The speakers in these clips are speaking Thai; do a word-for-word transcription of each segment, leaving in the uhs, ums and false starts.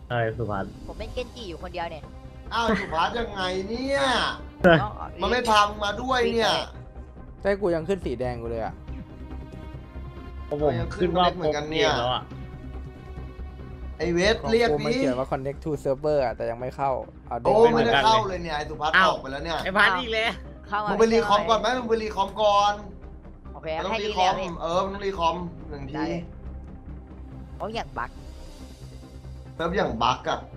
ใช่สุพรรณผมเป็นเกนจิอยู่คนเดียวเนี่ยอ้าวสุภัสยังไงเนี่ยมันไม่พามึงมาด้วยเนี่ยใช่กูยังขึ้นสีแดงกูเลยอ่ะผมขึ้นว่าเหมือนกันเนี่ยไอเวสเรียกนี่เขียนว่า connect to server อ่ะแต่ยังไม่เข้าโอ้ไม่ได้เข้าเลยเนี่ยไอสุภัสออกไปแล้วเนี่ยไอพัดอีกแล้วมึงไปรีคอมก่อนไหมมึงไปรีคอมก่อนโอเคต้องให้รีรีคแล้อวมเออต้องรีคอมหนึ่งทีเขาอยากบักเติมอย่างบักอะ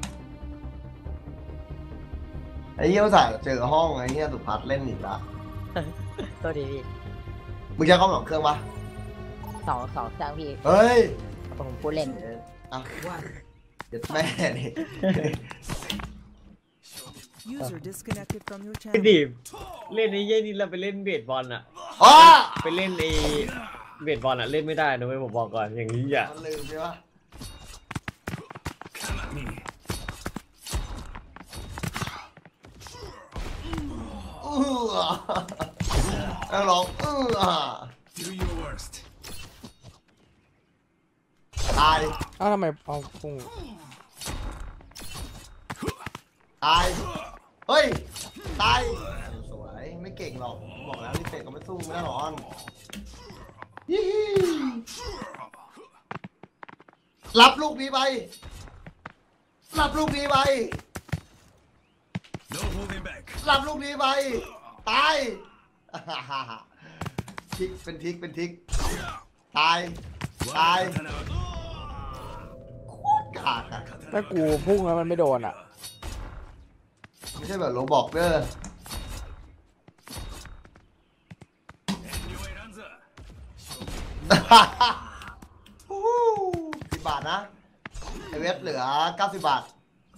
ไอ้เหี้ยภาษาเจอห้องไอ้เหี้ยสุภัสเล่นอีกละตัวดีพี่มึงใช้คอมสองเครื่องปะสองสองเครื่องพี่เฮ้ยผมพูดเล่นอ่ะเด็ดแม่นี่พี่ดิบเล่นไอ้เย่นี่เราไปเล่นเบสบอลอะไปเล่นไอ้เบสบอลอะเล่นไม่ได้นะไม่ผมบอกก่อนอย่างนี้อ่ะมันลืมใช่ปะอือแล้วร้องอือตายอ้าวทำไมเอาพุ่งตายเฮ้ยตายสวยไม่เก่งหรอกบอกแล้วลิเตก็ไม่สู้ไม่ได้หรอกรับลูกนี้ไปรับลูกนี้ไปรับลูกนี้ไปตายทิกเป็นทิกเป็นทิกตายตายโคตรกากอะถ้ากูพุ่งแล้วมันไม่โดนอ่ะไม่ใช่แบบโรบอกเด้อสิบบาทนะไอเวสเหลือเก้าสิบบาท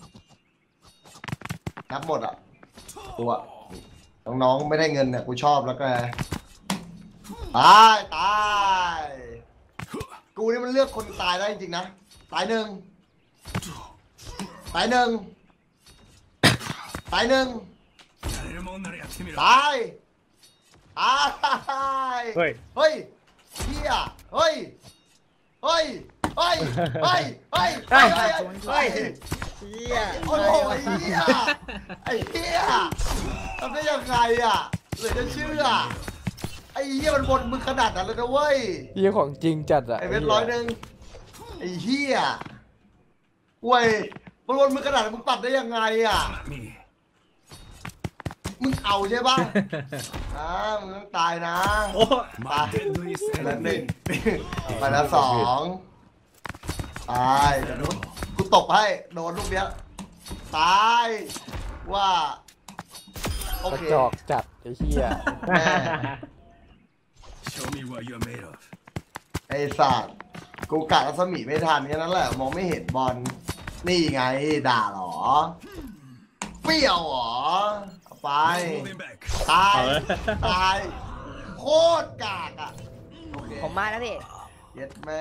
นับหมดอ่ะตัวน้องๆไม่ได้เงินเนี่ยกูชอบแล้วก็ตายตายกูนี่มันเลือกคนตายได้จริงๆนะตายหนึ่งตายหนึ่งตายหนึ่งตายตายเฮ้ยเฮ้ยเฮียเฮ้ยเฮ้ยเฮ้ยเฮ้ยเฮ้ยเฮ้ยเฮ้ยเฮียโอ้โหเฮียไอ้เฮียทำได้ยังไงอ่ะเหลือจะเชื่อไอ้เฮียมันบนมึงขนาดนั้นเลยนะเว้ยเฮียของจริงจัดอ่ะไอ้เวทร้อยหนึ่งไอ้เฮียเว้ยมันบนมึงขนาดมึงปัดได้ยังไงอ่ะมึงเอาใช่ป่ะอ่ามึงต้องตายนะตายแล้วหนึ่งไปแล้วสองตายเดี๋ยวกูตบให้โดนลูกเนี้ยตายว่าโอเคจอกจัดไอ้เหี้ยไอ้สัตว์กูกะรัศมีไม่ทันแค่นั้นแหละมองไม่เห็นบอลนี่ไงด่าหรอเปรี้ยวหรอไปตายตายโคตรกากอ่ะผมมาแล้วพี่เย็ดแม่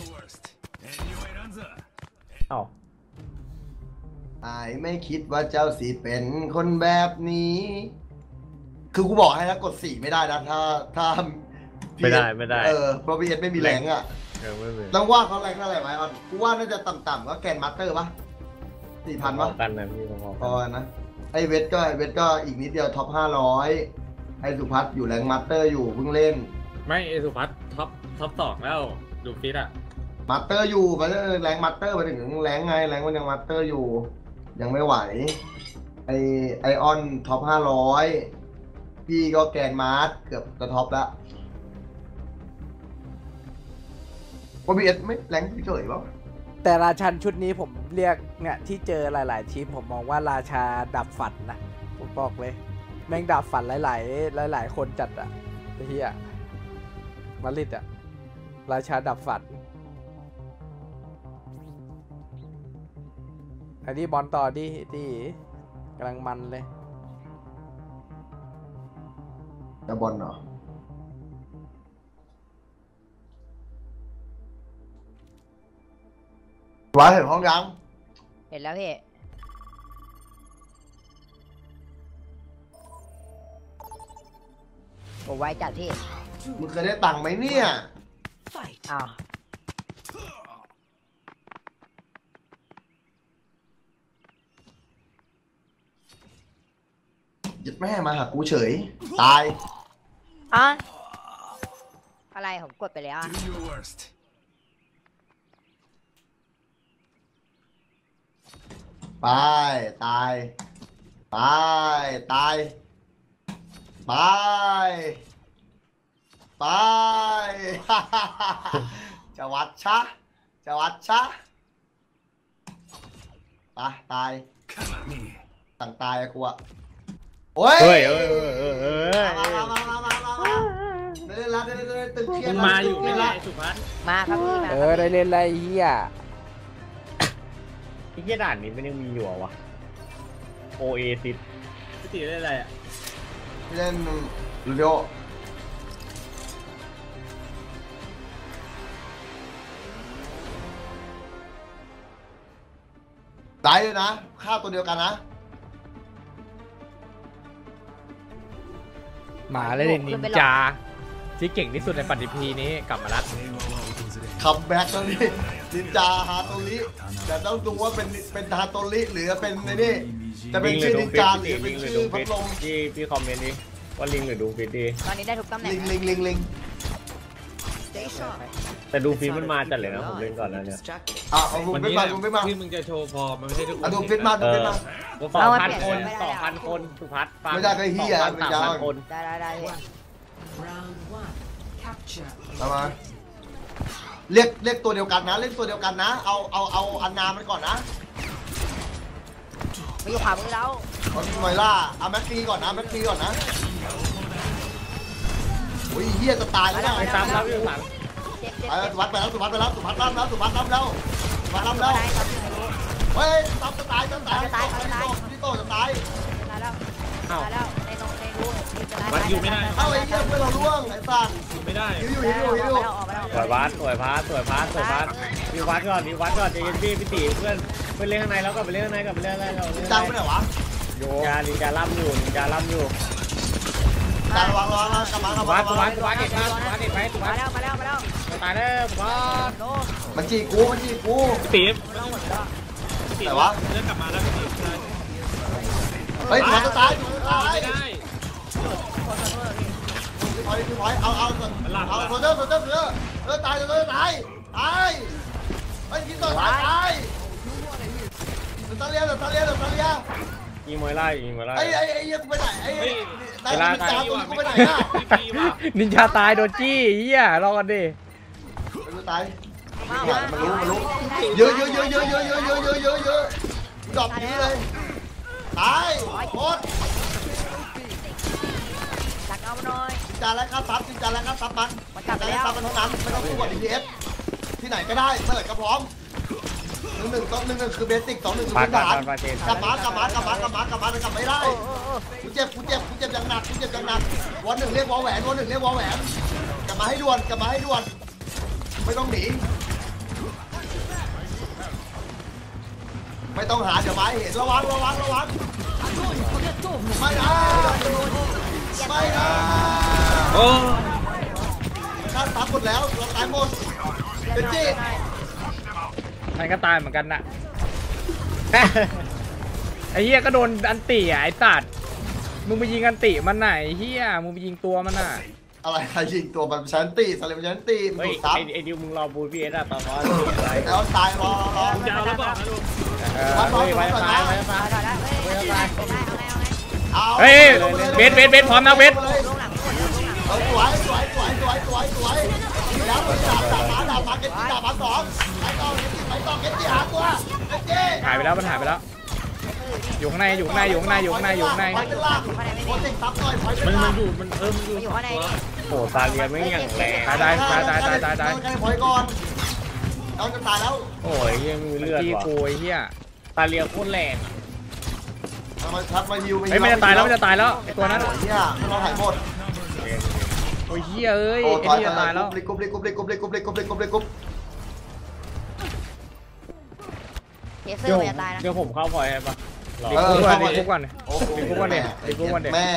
เอ้าไอ้ไม่คิดว่าเจ้าสีเป็นคนแบบนี้คือกูบอกให้นะกดสี่ไม่ได้นะถ้าถ้าไม่ได้ไม่ได้เออเพราะพีเอสไม่มีแรงอ่ะต้องว่าเขาแรงเท่าไหร่ไหมอ่ะกูว่าน่าจะต่ำๆก็แกนมาสเตอร์ปะสี่พันปะกันนะพี่พอนะไอเวทก็ไอเวทก็อีกนิดเดียวท็อปห้าร้อยไอสุพัฒน์อยู่แรงมาสเตอร์อยู่เพิ่งเล่นไม่ไอสุพัฒน์ท็อปท็อปสองแล้วดูฟิตอะมาสเตอร์อยู่มันแรงมาสเตอร์ไปถึงแรงไงแรงมันยังมาสเตอร์อยู่ยังไม่ไหวไอไอออนท็อปห้าร้อยพี่ก็แกนมาร์เกือบจะท็อปแล้วว่าบีเอสไม่แรงเฉยๆวะแต่ราชันชุดนี้ผมเรียกเนี่ยที่เจอหลายๆทีมผมมองว่าราชาดับฝันนะผมบอกเลยแม่งดับฝันหลายๆหลายๆคนจัดอะไอ้เหี้ยมาริดอะราชาดับฝันอันนี้บอลต่อดิดิกำลังมันเลยจะบอลเหรอว้าเห็นห้องยังเห็นแล้วพี่ผมไว้จัดพี่มึงเคยได้ตังค์ไหมเนี่ยอ้าวยัดแม่มาหากูเฉยตายอ่ะอะไรผมกดไปแล้วอะ Do your worst. ไปตายไปตายไปไป จะวัดชะจะวัดชะไปตาย Come at me. สั่งตายอะกูอะโอ้ยเฮ้ยเฮ้ยเฮ้ยเฮ้ยเฮ้ยมามามามามามามาเดินละเดินเดินตึงเครียมึดงละมาอยู่ตึงเครีไม่ดได้ละสุภัสมาครับพี่มาเอครับอได้เล่นอะไรเฮียไอ้เหี้ยด่านนี้มันยังมีอยู่เหรอวะโอเอซิสพี่ตีได้อะไรอ่ะเล่นลูดิโอตายเลยนะฆ่าตัวเดียวกันนะหมาเล่นนินจาที่เก่งที่สุดในปฏิพีนี้กลับมาแล้วคัมแบ็กแล้วนี่นินจาฮาโตริแต่ต้องดูว่าเป็นเป็นฮาโตริหรือเป็นไอ้นี่จะเป็นชื่อนินจาหรือเป็นชื่อพัดลมที่พี่คอมเมนต์ดิว่าลิงหรือดูฟิตดีตอนนี้ได้ทุกตำแหน่งลิงลิงลิงลิงแต่ดูฟิตมันมาจัดเลยนะผมเล่นก่อนแล้วเนี่ยอ่ะเอามึงไม่มามึงไม่มาที่มึงจะโชว์ฟอร์มมันไม่ใช่ทุกคอ่ะนดูฟิตมาดูเอฟิตอมาสองพันคนสองพันคนสุภัสฟังไม่ได้ก็เหี้ยสองพันไม่สามได้พันคนได้ได้ได้พี่เอามาเรียกเรียกตัวเดียวกันนะเล่นตัวเดียวกันนะ เอาเอาเอาอันนามันก่อนนะมาอยู่ขวามือเราเอาทีมไวล่าเอาแม็กซีก่อนนะแม็กซีก่อนนะโอ้ยเฮียจะตายแล้วนะไปซ้ำแล้วพี่หลังเจ็บเจ็บไปเจ็บสุภัสไปแล้วสุภัสไปแล้วสุภัสรับแล้วสุภัสรับแล้วสุภัสรับแล้วได้ครับพี่ไม่รู้เฮ้ยซับจะตายจะตายจะตายจะตายพี่โตจะตายตายแล้วตายแล้วในนงในรู้จะตายวัดอยู่ไม่ได้เอาไอ้เหี้ยเพื่อนเราล่วงไอ้สัตว์อยู่ไม่ได้หิวอยู่หิวอยู่หิวอยู่ออกมาแล้วสวยพัสสวยพัสสวยพัสสวยพัสมีวัดก่อนมีวัดก่อนใจเย็นพี่พี่ตีเพื่อนเพื่อนเล่นข้างในแล้วก็ไปเล่นข้างในกับไปเล่นข้างในกับจังไปไหนวะนินจานินจาล่ำอยู่นินจาล่ำอยู่จังระวังระวังกลับมากลับวัมาดวัดวัดเด็ดวัดวัดเด็ดไปวัมาดแล้วมาแล้วมาแล้วตายแล้ววัดโน้มันจีกูมันจีกูพี่ตีฟแต่วะเริ่มกลับมาแล้วพี่ตีฟเฮ้ยมันจะตายมันจะตายไม่ได้พี่พอยพี่พอยเอาเอาเอาโซเดอร์โซเดอร์โซเดอร์เออตายโซเดอร์ตายตายไอ้พี่ต่อตายตายตาเลียตาเลียตาเลียยิงมวยไล่ยิงมวยไล่ไอ้ไอ้ไอ้ยังไปไหนไอ้นายนินจาตัวนี้กูไปไหนอ่ะพี่ว่ะนินจาตายโดนจี้เฮียรอกันดิไม่รู้ตายมาเนี่ยมันรู้มันรู้เยอะเยอะเยอะเยอะเยอะเยอะเยอะเยอะเยอะเยอะดอกนี้เลยตายหมดตักเอาหน่อยจานแล้วครับซับจานแล้วครับซับมันมันกลับไปจานแล้แล้ววซับมันเท่านั้นไม่ต้องสู้กับดีเอสที่ไหนก็ได้เมื่อไหร่ก็พร้อมหนึ่งหนึ่งต้องหนึ่งหนึ่งคือเบสิกสองหนึ่งคือปาพื้นฐานปาเจนกลับมากลับมากลับมากลับมากลับมากลับไม่ได้โอ้โอ้โอ้กูเจ็บกูเจ็บกูเจ็บอย่างหนักกูเจ็บอย่างหนักวันหนึ่งเรียกวอลแหวนวันหนึ่งเรียกวอลแหวนกลับมาให้ด่วนกลับมาให้ด่วนไม่ต้องหนีไม่ต้องหาเดี๋ยวไม้เห็นระวังระวังระวังไม่นะไม่นะโอ้ข้าตามหมดแล้วเราตายหมดเป็นจีมันก็ตายเหมือนกันน่ะ ไอ้เฮียก็โดนอันติอ่ะไอ้สัตว์มึงไปยิงอันติมันไหนเฮียมึงไปยิงตัวมันน่ะอะไรใครยิงตัวมันชันตีสลิมชันตีมันเฮ้ยถูกซับไอไอดิวมึงรอบูพีเอสอะตอนนั้นอะไรแล้วตายรอรอผมจะเอาแล้วบอกนะลุงเออเฮ้ยไว้ตายไว้ตายได้ได้เฮ้ยได้เอาไงเอาไงเฮ้ยเบสเบสเบสพร้อมนะเบสลงหลังหมดลงหลังเออสวยสวยสวยสวยสวยสวยแล้วไปดาบดาบมาดาบมาเก็ตตี้ดาบมาสองไปต่อไปต่อเก็ตตี้หาตัวเก็ตตี้หายไปแล้วมันหายไปแล้ว อยู่ข้างในอยู่ข้างในอยู่ข้างในอยู่ข้างในอยู่ข้างในไปเป็นล่างโคตรซับหน่อยไปเป็มัน นล่ามันงอยู่มันเออมันอยู่มาอยู่ข้างในนี่โอ้ตาเลียไม่อย่างแรงตายตายตายตายตายตายตายใกล้พอยก่อนเราจะตายแล้วโอ้ยยังมีเลือดจี้ว่ะกูไอ้เหี้ยตาเลียโคตรแรงมาชักมาฮิวเฮ้ยมันจะตายแล้วมันจะตายแล้วไอ้ตัวนั้นเนี่ยเราหายหมดโอ้ยเหี้ยเอ้ยโอ้ไอ้ตายนี่จะตายแล้วกุบลิกุบลิกุบลิกุบลิกุบลิกุบลิกุบลิกุบเทเซอเดี๋ยวร์มันจะตายนะเดี๋ยวผมเข้าพอยให้ปะรอดิคุกก่อนดิคุกก่อนโอ้โหดิคุกก่อนดิดิคุกก่อนดิแม่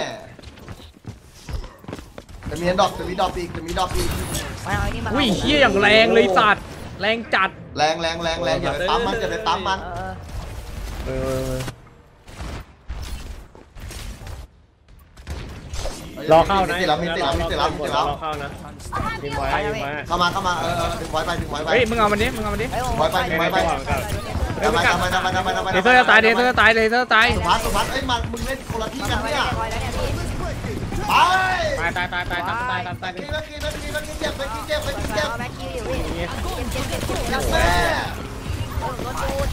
จะมีดอกจะมีดอกอีกจะมีดอกอีกมาเอาไอ้นี่มาอุ้ยเหี้ยอย่างแรงเลยสัตว์แรงจัดแรงแรงแรงแรงอย่าไปปั๊มมันอย่าไปปั๊มมันเออเออรอเข้านะติดแล้วมีติดแล้วมีติดแล้วมีติดแล้วรอเข้านะดึงไว้ดึงไว้เข้ามาเข้ามาเออเออดึงไว้ไปดึงไว้ไปเฮ้ยมึงเอามันดิมึงเอามันดิไว้ไปไว้ไป ทำไมทำไมทำไมทำไมทำไมเดเซอร์จะตายเดเซอร์จะตายเดเซอร์จะตายสุภัสสุภัสเอ้ยมามึงเล่นคนละที่กันเนี่ยคอยแล้วเนี่ยพี่ไปตายตายตายตายตายตายตายกินแล้วกินแล้วกินแล้วกินเจ็บไปกินเจ็บไปกินเจ็บเอาแบ็คคิวอยู่พี่เจ็บเจ็บเจ็บเจ็บแม่โดนดูด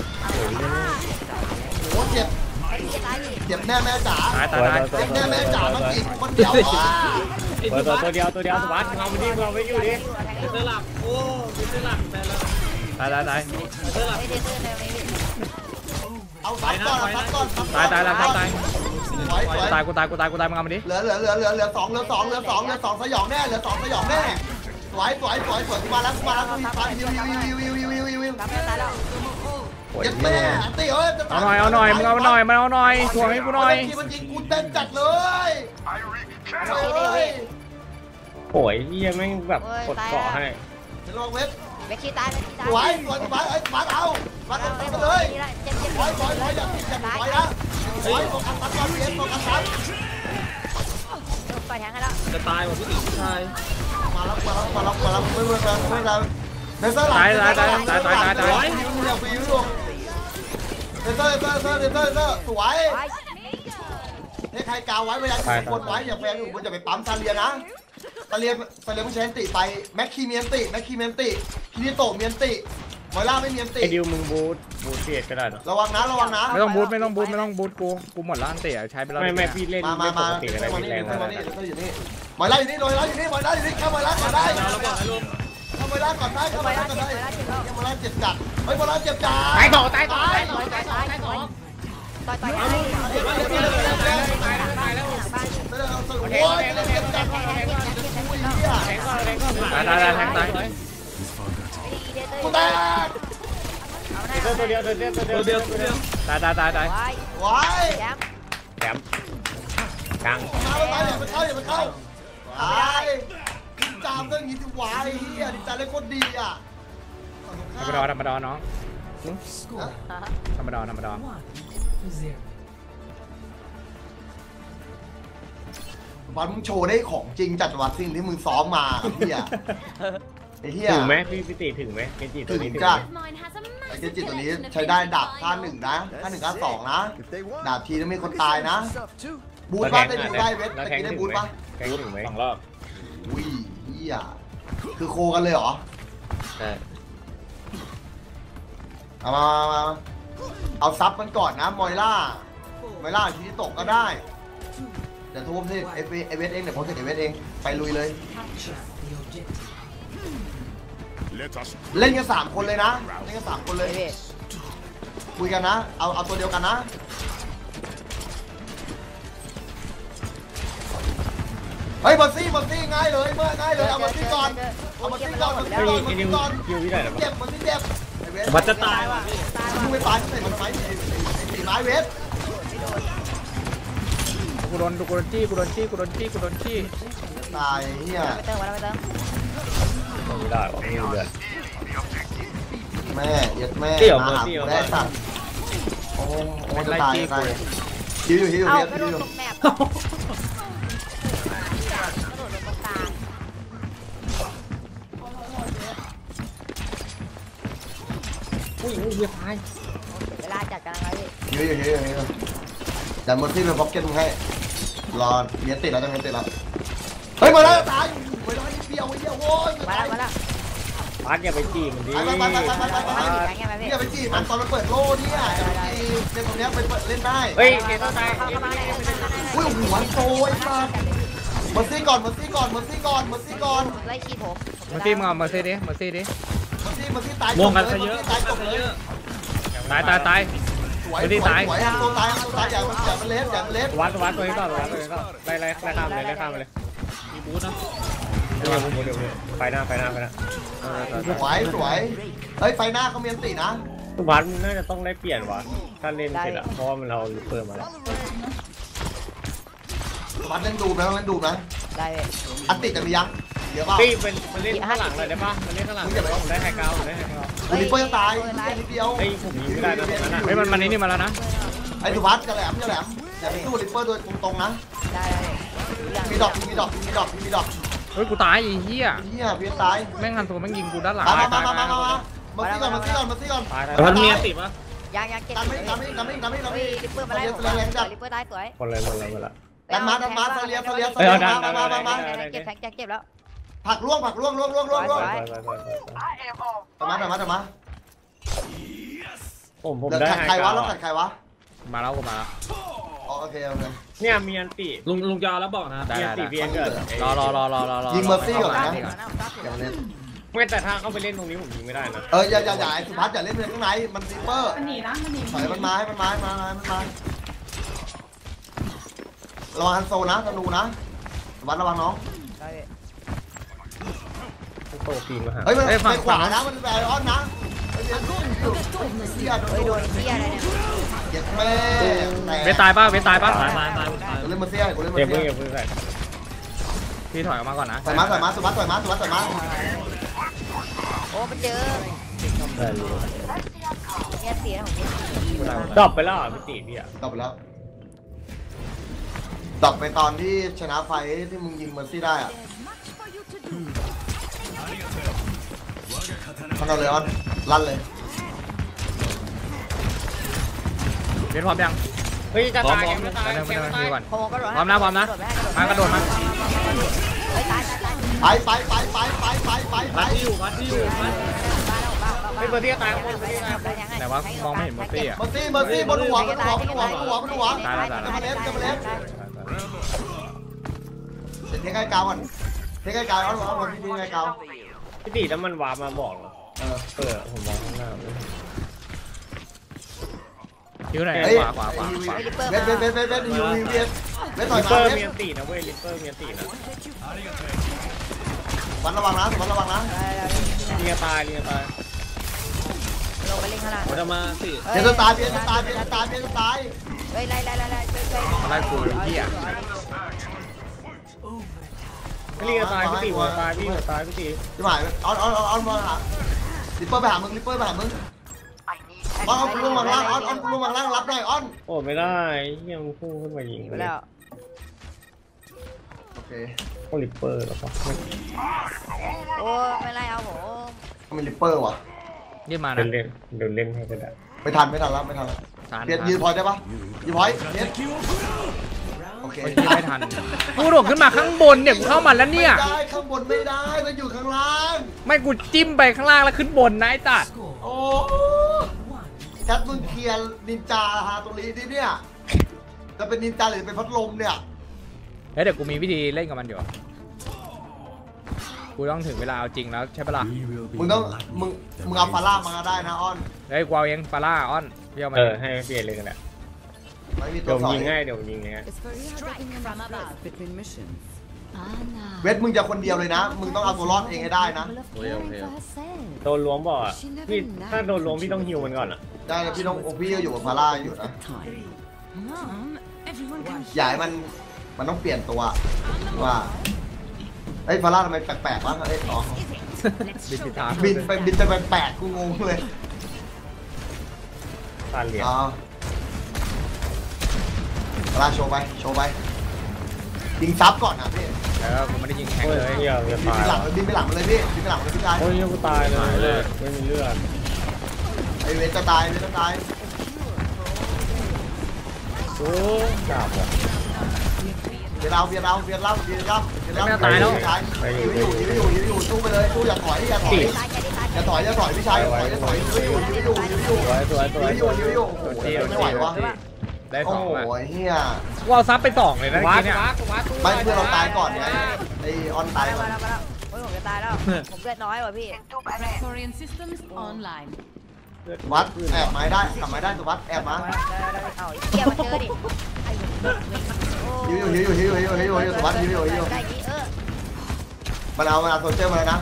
โอ้เจ็บไอ้ที่ตายนี่เจ็บแน่แม่จ๋าตายตายตายเจ็บแน่แม่จ๋าต้องกินคนเดียวอ่ะเปิดตัวตัวเดียวตัวเดียวสวัสดิ์เอาไปดิเอาไปอยู่ดิเดเซอร์หลับโอ้เดเซอร์หลับตายแล้วตายตายตายไอ้เดซเซอร์ในนี้พี่เอาซัดก่อนซัดก่อนตายตายตายตายตายสวยสวยตายกูตายกูตายกูตายมึงเอามันดิเหลือเหลือเหลือเหลือเหลือสองเหลือสองเหลือสองเหลือสองสยองแน่เหลือสองสยองแน่สวยสวยสวยสวยมาแล้วมาแล้วมีฟันวิววิววิววิววิววิววิวรับแล้วตายแล้วเจ็บแม่ตีเอ้ยเอาหน่อยเอาหน่อยมึงเอาหน่อยมันเอาหน่อยถ่วงให้กูหน่อยมันยิงกูเต้นจัดเลยเฮ้ยโอ้ยเฮียแม่งแบบกดเกาะให้จะลองเว็บแบ็คคิวตายแบ็คคิวตายสวยสวยสวยเอ้ยมาเอามาเอาไปเลยเจ็บเจ็บสวยสวยสวยอย่าติดอย่าสวยนะสวยโฟกัสตัดก่อนเพียนโฟกัสตัดปล่อยแทงให้แล้วจะตายหมดผู้หญิงผู้ชายมาแล้วมาแล้วมาแล้วมาแล้วไม่ไม่ไม่ไม่ไม่เดซเซอร์หลังเดซเซอร์อย่าฟิวลูกเดซเซอร์เดซเซอร์เดซเซอร์เดซเซอร์สวยให้ใครกาวไว้เวลาที่กดไว้อย่าแฟนอยู่บนจะไปปั๊มซาเลียนะซาเลียซาเลียมึงใช้อันติไปแม็กคีเมียนติแม็กคีเมียนติคิริโตะเมียนติมอยล่าไม่เมียนติไอ้ดิวมึงบูทบูทเสียดก็ได้เนาะระวังนะระวังนะไม่ต้องบูทไม่ต้องบูทไม่ต้องบูทกูกูหมดแล้วอันเตะใช้ไปแล้วไม่ไม่พี่เล่นมามาไม่ปมากติอะไรมาพี่นี่แรงมามานี่ก็อยู่นี่มอยล่าอยู่นี่มอยล่าอยู่นี่มอยล่าอยู่นี่เข้ามอยล่าก่อนได้เข้ามอยล่าก่อนได้เข้ามอยล่าก่อนได้เข้ามอยล่าเจ็บจัดเฮ้ยมอยล่าเจ็บจัดตายต่อตายต่อตายต่อยต่อยต่อยต่อยต่อยต่อยตายแล้วโอ้ยเจ็บจัดอุ้ยเหี้ยแทงก่อนแทงก่อนตายตายตายแทงตายกูแตกตัวเดียวตัวเดียวตัวเดียวตัวเดียวตัวเดียวตายตายตายตายไว้แชมป์แถมกลางมาแล้วตายอย่าไปเข้าอย่าไปเข้าตายจามเรื่องนี้ที่หวายเฮียดิจาเล่นโคตรดีอ่ะธรรมดาธรรมดาน้องธรรมดาธรรมดาบอลมึงโชว์ได้ของจริงจัดวัดสิ่งที่มึงซ้อมมาเฮียไอ้เฮียถึงไหมพี่พี่ตีถึงไหมเกจิตัวถึงนี้ถึงจ้ะไหมไอ้เจจิตตัวนี้ใช้ได้ดาบท่าหนึ่งนะท่าหนึ่งท่าสองนะดาบทีแล้วมีคนตายนะบูทบ้าได้ดูได้เวทแล้วตะแทงกี้ได้ถึงบูทไหมปะแทงถึงไหมสองรอบอุ้ยเฮียคือโคกันเลยเหรอใช่เอามามาเอาซับมันก่อนนะมอยล่ามอยล่าทีนี้ตกก็ได้เดี๋ยวทุ่มที่เอฟเอเวสเองเดี๋ยวผมจะเอเวสเองไปลุยเลย เล่นกันสามคนเลยนะเล่นกันสามคนเลยคุยกันนะเอาเอาตัวเดียวกันนะเฮ้ยบอลซี่บอลซี่ง่ายเลยเมื่อง่ายเลยเอาบอลซี่ก่อนเอาบอลซี่ก่อนบอลซี่ไอ้ก่อนบอลไอ้ดิซี่วก่อนคิวพี่ได้หรอเจ็บบอลซี่เจ็บมันจะตายว่ะมึงไปปาใส่มันไม้สีไม้เวสกูโดนกูโดนจี้กูโดนจี้กูโดนจี้กูโดนจี้ตายเฮียไม่เติมแล้วไม่เติมไม่ได้หรอกไม่มีเลือดแม่เย็ดแม่เสี่ยวมาหาเสี่ยวกูได้สัตว์โอ้โหจะตายตายฮิวอยู่ฮิวอยู่เอาเฮียไม่โดฮิวน อยู่ตกแมพกระโดดลงตรงกลางอุ้ยอุ้ยเฮียตายเวลาจัดกันอะไรพี่ฮิวอยู่ฮิวอยู่ฮิวอยู่แต่บอลซี่เป็นพ็อกเก็ตมึงให้รอเมียติดแล้วจะเมียติดแล้วเฮ้ยมาแล้วตายมาแล้วนิดเดียวไอ้เหี้ยโว้ยมาแล้วมาแล้วปาร์ตอย่าไปจี้มันดิไปไปไปไปไปไปไปแข่งไงพี่เนี่ยไปจี้มันตอนมันเปิดโล่เนี่ยจะไปจี้ในตรงเนี้ยไปเล่นได้เฮ้ยเกตตายเข้าเข้ามาได้อุ้ยหัวโตไอ้สัสมาซี่ก่อนมาซี่ก่อนมาซี่ก่อนมาซี่ก่อนไล่ขี้ผมมาซี่มึงเอามาซี่ดิมาซี่ดิมาซี่มาซี่ตายม่วงกันซะเยอะตายจบเลยตายตายตายสวยไม่ได้ตายสวยตัวตายตัวตายอย่าอย่ามันเล็ดอย่ามันเล็ดวัดวัดตัวนี้ก่อนวัดตัวนี้ก่อนไล่ไล่ไล่ข้ามเลยไล่ข้ามไปเลยมีบูธนะเดี๋ยวเดี๋ยวไปหน้าไปหน้าไปหน้าสวยสวยเฮ้ยไฟหน้าเขาเมียนตีนะวัดมึงน่าจะต้องได้เปลี่ยนว่ะถ้าเล่นเสร็จอะเพราะว่ามันเราเพิ่มมาแล้ววัดเล่นดูนะเล่นดูนะได้เลยอันติจะมียังเดี๋ยวเปล่าพี่เป็นมันเล่นข้างหลังเลยได้ปะมันเล่นข้างหลังผมได้ไฮกราวผมได้ไฮกราวคุณลิปเปอร์ตายนิดเดียวไอ้ผมยิงไม่ได้นะตรงนั้นอะเฮ้ยมันมันนี่นี่มาแล้วนะไอ้สุภัสจะแหลมจะแหลมอย่าไปสู้ลิปเปอร์โดยตรงๆนะได้เลยมีดอกมีดอกมีดอกมีดอกเฮ้ยกูตายไอ้เหี้ยเฮียเพี้ยนตายแม่งหันตัวแม่งยิงกูด้านหลังมามามามามามามาซี่ก่อนมาซี่ก่อนมาซี่ก่อนตายตายแต่มันมีอันติปะยังยังเก็บดันไม่ดันไม่ดันไม่ดันไม่ดันเฮ้ไม่ยลิปเปอร์มาไล่ผมลิปเปอร์ได้สวยคนเลยคนเลยคนละดันมาดันมาเสลียเสลียเสเอ้ลียยเอาดันมามามามาเก็บแทงเก็บแล้วผักล่วงผักล่วงล่วงล่วงล่วงล่วงไปไปไปไปมามามามาผมผมเดี๋ยวได้ขัดใครวะแล้วขัดใครวะมาแล้วกูมาแล้วโอเคโอเคเนี่ยมีอันติลุงลุงจอแล้วบอกนะได้มีอันติได้เวียนเกิดรอรอรอรอรอรอยิงเมอร์ซี่ก่อนก้านะสิบนะก้าสิบอย่าเล่นไม่แต่ถ้าเข้าไปเล่นตรงนี้ผมยิงไม่ได้นะเอออย่าอย่าอย่าสุภัสอย่าเล่นข้างในมันซิปเปอร์มันหนีนะมันหนีถอยมันมาให้มันมาให้มันมาให้มันมาระวังฮันโซนะธนูนะวัดระวังน้องโตปีนมาหาเฮ้ยมันไปขวานะมันไปออนนะเสียโดเฮ้ยโดนนเสียอะไรเนี่ยเจ็บแม่เวทตายป่ะเวทตายป่ะตายตายตายตายกูเล่นมาเสียกูเล่นมาเดี๋ยวเสีเพิ่งยอย่าเพิ่งใส่พี่ถอยออกมาก่อนนะต่อยมาต่อยมาสุภัสต่อยมาสุภัสต่อยมาโอ้มันเจอได้เลยเนี่ยเสียของพี่ดรอปไปแล้วอ่ะพี่ติพี่อ่ะตอบไปแล้วตอบไปตอนที่ชนะไฟที่มึงยิงเมอร์ซี่ได้อะทำกันเลยออนลั่นเลยเวทพร้อมยังเฮ้ยจะตายจะตายไปเร็วไปแกเร็วจะตายก่อนพอก็ร้อนพร้อมนะพร้อมนะมากระโดดมาเฮ้ยตายตายตายไปไปไปไปไปไปไปไปพัดที่อยู่พัดที่อยู่พัดไม่เบอร์ที่ตายข้างบนเบอร์ที่ตายไหนวะมองไม่เห็นมอสซี่อ่ะเมอร์ซี่เมอร์ซี่บนหัวบนหัวบนหัวบนหัวบนหัวจะมาเล็บจะมาเล็บเดี๋ยวเทคไอ้กาวก่อนเทคไอ้กาวเอาเอาพี่ดีไอ้กาวพี่ติถ้ามันวาร์ปมาบอกเหรอเออเออผมมองข้างหน้าคิวไหนเฮ้ยขวาขวาขวาขวาเวทเวทเวทเวทเวทยูวีเวทเวทต่อลิยปเปอมาร์เวทมีอันตินะเว้ยลิปเปอร์มีอันตินะวันระวังนะวันระวังนะเรียตายเรียตายลงไปเล่นข้างล่างผมจะมาสิเบียร์ตายเบียร์ตายเบียร์ตายเบียร์ตายเฮ้ยไล่ไล่ไล่ไล่ช่วยช่วยอะไรกูเหี้ยเรียตายพี่ติหัวตายพี่หัวตายพี่ติพี่หมายออนออนออนมาหาลิปเปอร์ไปหามึงลิปเปอร์ไปหามึงออนออนกูลงมาล่างออนออนกูลงมาล่างรับหน่อยออนโอ้ไม่ได้เฮียมันพุ่งขึ้นมายิงไปแล้วโอเคก็ลิปเปอร์หรอปะโอ้ไม่ไล่เอาผมเขาเป็นลิปเปอร์ว่ะรีบมาเล่นะนเล่นเดี๋ยวเล่นให้ก็ได้ไม่ทันไม่ทันแล้วไม่ทันแล้วทานเปลี่ยนยืนพอยได้ปะยืนพอยเปลี่ยนโอเคคนที่ไม่ทันกูโดดขึ้นมาข้างบนเนี่ยกูเข้ามาแล้วเนี่ยไม่ได้ข้างบนไม่ได้ต้องอยู่ข้างล่างไม่กูจิ้มไปข้างล่างแล้วขึ้นบนนะไอ้ตัดโอ้แคทมึงเคลียร์นินจาฮาตรงนี้ดิเนี่ยจะเป็นนินจาหรือเป็นพัดลมเนี่ยเฮ้ยเดี๋ยวกูมีวิธีเล่นกับมันอยู่กูต้องถึงเวลาเอาจริงแล้วใช่ปะล่ะมึงต้องมึงมึงเอาฟาร่ามาได้นะอ้อนเฮ้ยกูเอาเองฟาร่าอ้อนพี่เอามาเออให้เปลี่ยนเลยกันแหละไม่มีตัเดี๋ยว วสอยยิงง่ายเดี๋ยวยิงง่าย between missions เวทมึงจะคนเดียวเลยนะ มึงต้องเอาตัวรอดเองให้ได้นะโอเคโอเคโดนล้วงบ่อ่ะพี่ถ้าโดนล้วงพี่ต้องฮิวมันก่อนอ่ะได้เลยพี่ต้องโอ้พี่ก็อยู่กับฟาร่าอยู่นะ อย่าให้มันมันต้องเปลี่ยนตัวว่าเอ้ยฟาร่าทำไมแปลกๆวะเอ้ยอ๋อบินผิดทางบินไปบินไปแปลกๆกูงงเลยตาเหลียงอ๋อฟาร่าโชว์ไปโชว์ไปยิงซับก่อนนะพี่เออกูไม่ได้ยิงแข็งโอ้ยเลยเฮียจะบินตาไปยหลังบินไปหลังมันเลยพี่บินไปหลังมันเลยพี่ชายโอ้ยกูตายเลยไม่มีเลือดไอเวทจะตายเวทจะตายโอ้ดาบอ่ะเวียนเอาเวียนเอาเวียนเล่าเวียนเล่าเวียนเล่ายิงไม่อยู่ยิงไม่อยู่ยิงไม่อยู่สู้ไปเลยสู้อย่าถอยอย่าถอยตายแกดิตายอย่าถอยอย่าถอยพี่ชายอย่าถอยอย่าถอยยิงไม่อยู่ยิงไม่อยู่ยิงไม่อยู่สวยสวยสวยยิงไม่อยู่ยิงไม่อยู่โอ้โหไม่ไหววะได้สโอ้องโหอ่ะเฮียกูเอาซับไปสองเลยนะเมื่อวัดกี้เนี่ยวัดวัดไม่เพื่อนเราตายก่อนไงไอออนมาตายแล้วก่อมาน แล้วมาแล้วโอ้ยผมจะตายแล้วผมเลือดน้อยว่ะพี่ Korean systems online วัดแอบไม้ได้ทำไม้ได้สุวัดแอบมาเอาไอ้เหี้ยมาเจอดิฮิวอยู่ฮิวอยู่ฮิวอยู่ฮิวอยู่ฮิวอยู่สุวัดฮิวอยู่ฮิวอยู่ได้กี้เออมันเอามันเอาโซเชียลมาแล้วนะ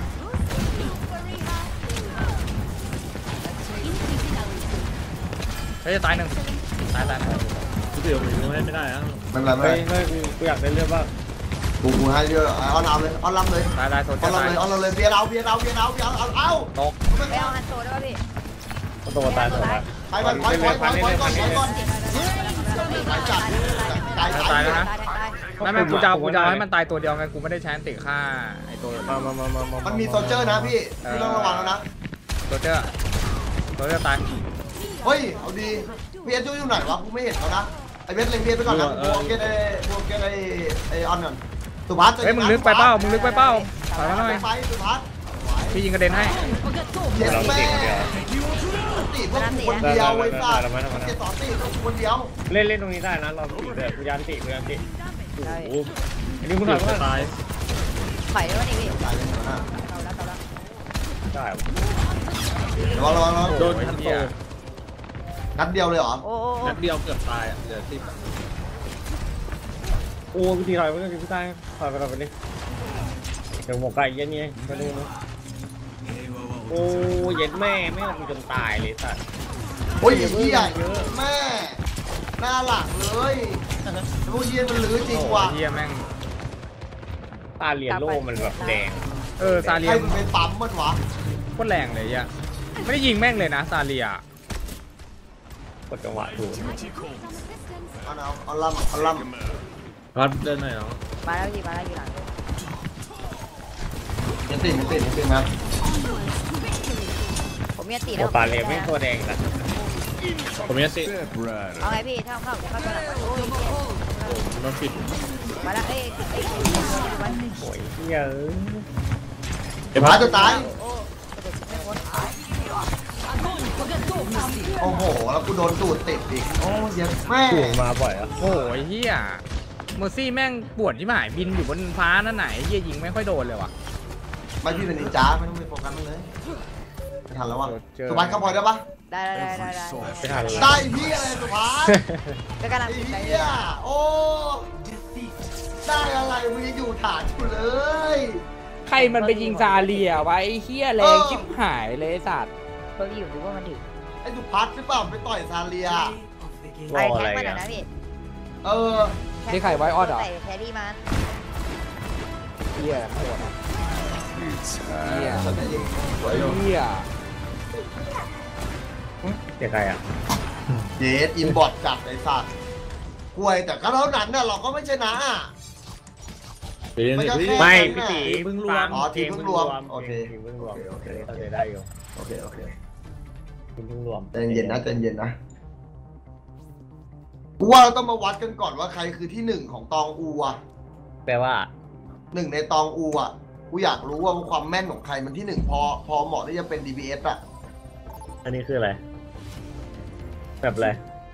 เฮ้ยจะตายหนึ่งตายตายกูเดี๋ยวผมไม่ได้นะไม่เป็นไรไม่เฮ้เป็นไรยเฮ้ยกูอยากได้เลือดบ้างกูกูให้เยอะออนเอาเลยออนรับเลยตายตายโซอเชีอย นลรับตายเลยออนรับเลยเบียร์เอาเบียร์เอาเบียร์เอาเบียร์เอาเอาตกไปเอาฮันโซได้ป่ะพี่ตัวตายตัวตายไปไปไปไปไปไปก่อนไปก่อนไปจับไก่ตายไก่ตายตายตายไม่ไม่กูจะเอากูจะเอาให้มันตายตัวเดียวไงกูไม่ได้ใช้อันติฆ่าไอ้ตัวมามามามามามันมีโซลเจอร์นะพี่พี่ต้องระวังแล้วนะตัวเจ้าตัวเจ้าตายเฮ้ยเอาดีพี่เอ็นจูอยู่ไหนวะกูไม่เห็นเขานะไอเบสเล็งเบียร์ไปก่อนนะบวกเกตไอบวกเกตไอไอออนก่อนสุภัสเฮ้ยมึงลึกไปเป้ามึงลึกไปเป้าถอยมาหน่อยไปสุภัสพี่ยิงกระเด็นให้เจ็บแม่ตีพวกกูคนเดียวไอ้สัสเจ็บสองตีพวกกูคนเดียวเล่นเล่นตรงนี้ได้นะเราติเดือดกูยันติกูยันติโอ้โหอันนี้มึงถเกืออย บมาจะตายถอยแล้วนี่พี่ตายเลยนะเอาแล้วเอาแล้วได้ระวังระวังระวังโดนทันโตนัดเดียวเลยเหรอโอ้โอ้นัดเดียวเกือบตายอ่ะเหลือสิบโอ้พี่ทีถอยไปเลยพี่ตายถอยไปถอยไปเลยเดี๋ยวหมกไก่ยันนี่ไปเลยโอ้เย็ดแม่ไม่เอากูจนตายเลยสัตว์โอ้ยเหี้ยแม่หน้าหลังเลยพวกเหี้ยมันหรือจริงว่ะโอ้เฮียแม่งตาเรียนโล่มันแบบแดงเออซาเลียให้มันไปปั๊มมันวะโคตรแรงเลยอ่ะไม่ได้ยิงแม่งเลยนะซาเลียกดจังหวะถูกเอาเอาเอาล่ำเอาล่ำรัดเดินหน่อยเนาะมาแล้วพี่มาแล้วอยู่หลังยังติดยังติดยังติดนะผมมีตีโอ้แล้วตาเรียนไม่ตัวแดงนะผมยังสิเอาไงพี่ถ้าเข้าจะเข้าตัวหลังโอ้ยโดนปิดมาแล้วเอ้ยเอ้ยโอ้ยเยอะเดี๋ยวพาตัวตายโอ้กระโดดไม่พ้นโอ้โหแล้วกูโดนตูดติดอีกโอ้ยแม่ถูกมาบ่อยอ่ะโอ้ยเฮียเมอร์ซี่แม่งปวดที่หมายบินอยู่บนฟ้านั่นไหนเฮียยิงไม่ค่อยโดนเลยว่ะไม่พี่เป็นนินจาไม่ต้องไปโฟกัสมันเลยไม่ทันแล้ววะสุภัสเข้าพอยได้ปะได้ได้ได้ได้ไม่ทันละได้พี่อะไรสุภัสก็กำลังไอ้ติดใจเหี้ยโอ้ได้อะไรมึงยังอยู่ฐานกูเลยใครมันไปยิงซาเลียไว้เฮียแรงชิบหายเลยสัตว์เพิ่งอยู่ดูว่ามันถึงไอ้สุภัสหรือเปล่าไปต่อยซาเลียไอ้รอแท็อะกไรมันอ่ะนะพี่เออนี่ใครไว้ออดเหรอใส่แครี่มันเฮียโคตรเฮียสวยอยู่เฮียเดี๋ยวใครอ่ะเดทอินบอร์ดจัดไอ้สัตว์กวยแต่ก็เท่านั้นน่ะเราก็ไม่ชนะเดี๋ยวมันก็พี่แค่ไม่พี่ตีเพิ่งรวมอ๋อทีมเพิ่งรวมโอเคทีมเพิ่งรวมโอเคเข้าใจได้อยู่โอเคโอเคทีมเพิ่งรวมใจเย็นนะใจเย็นนะกูว่าเราต้องมาวัดกันก่อนว่าใครคือที่หนึ่งของตองอูอะแปลว่าหนึ่งในตองอูอะกูอยากรู้ว่าความแม่นของใครมันที่หนึ่งพอพอเหมาะที่จะเป็น ดี บี เอส อะอันนี้คืออะไรแบบอะไร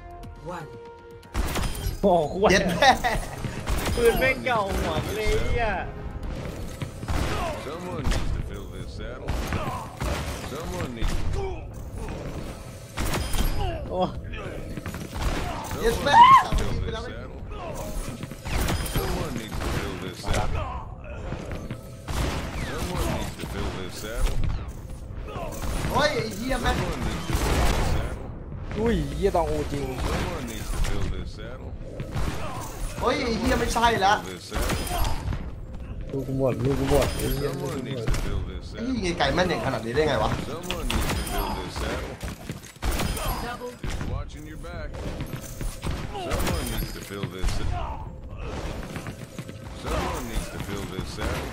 โอ้โหเย็ดแม่ปืนแม่งเก่าหัวเลยอ่ะ Someone needs to fill this saddle. Someone needs. โอ้เย็ดแม่ Fill this saddle. Someone needs to fill this saddle. Someone needs to fill this saddle. เฮ้ยไอ้เหี้ยแม่ง Someone needs to fill this saddle. อุ้ยเฮียตองอูจริง Someone needs to fill this saddle. เฮ้ยไอ้เหี้ยไม่ใช่แล้ว Fill this saddle. ลูกกูหมดลูกกูหมดไอ้เหี้ยลูก Someone กูหม needs ด to fill this ไอ้ saddle. ยิงไกลแม่นอย่างขนาดนี้ได้ไงวะ Someone needs to fill this saddle. Just watching your back. Someone needs to fill this. Someone needs to fill this saddle.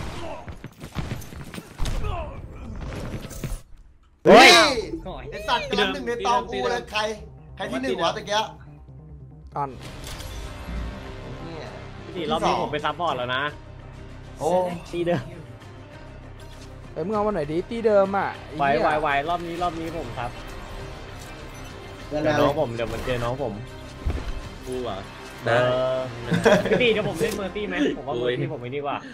เฮ้ยโอ้ยไอ้สัตว์กำลังหนึ่งในตองอูเลยใครใครที่หนึ่งวะตะเกียะตอนเนี่ยพี่รอบนี้ผมไปซัพพอร์ตแล้วนะโอ้ตีเดิมไปมึงเอามาหน่อยดิตีเดิมอ่ะไหวไหวไหวรอบนี้รอบนี้ผมครับยังไงเดี๋ยวน้องผมเดี๋ยวมันเจอน้องผมกูอ่ะเออพี่ตีเดี๋ยวผมเล่นเมอร์ตี้ไหมผมว่าเมอร์ตี้ผมไม่ดีกว่า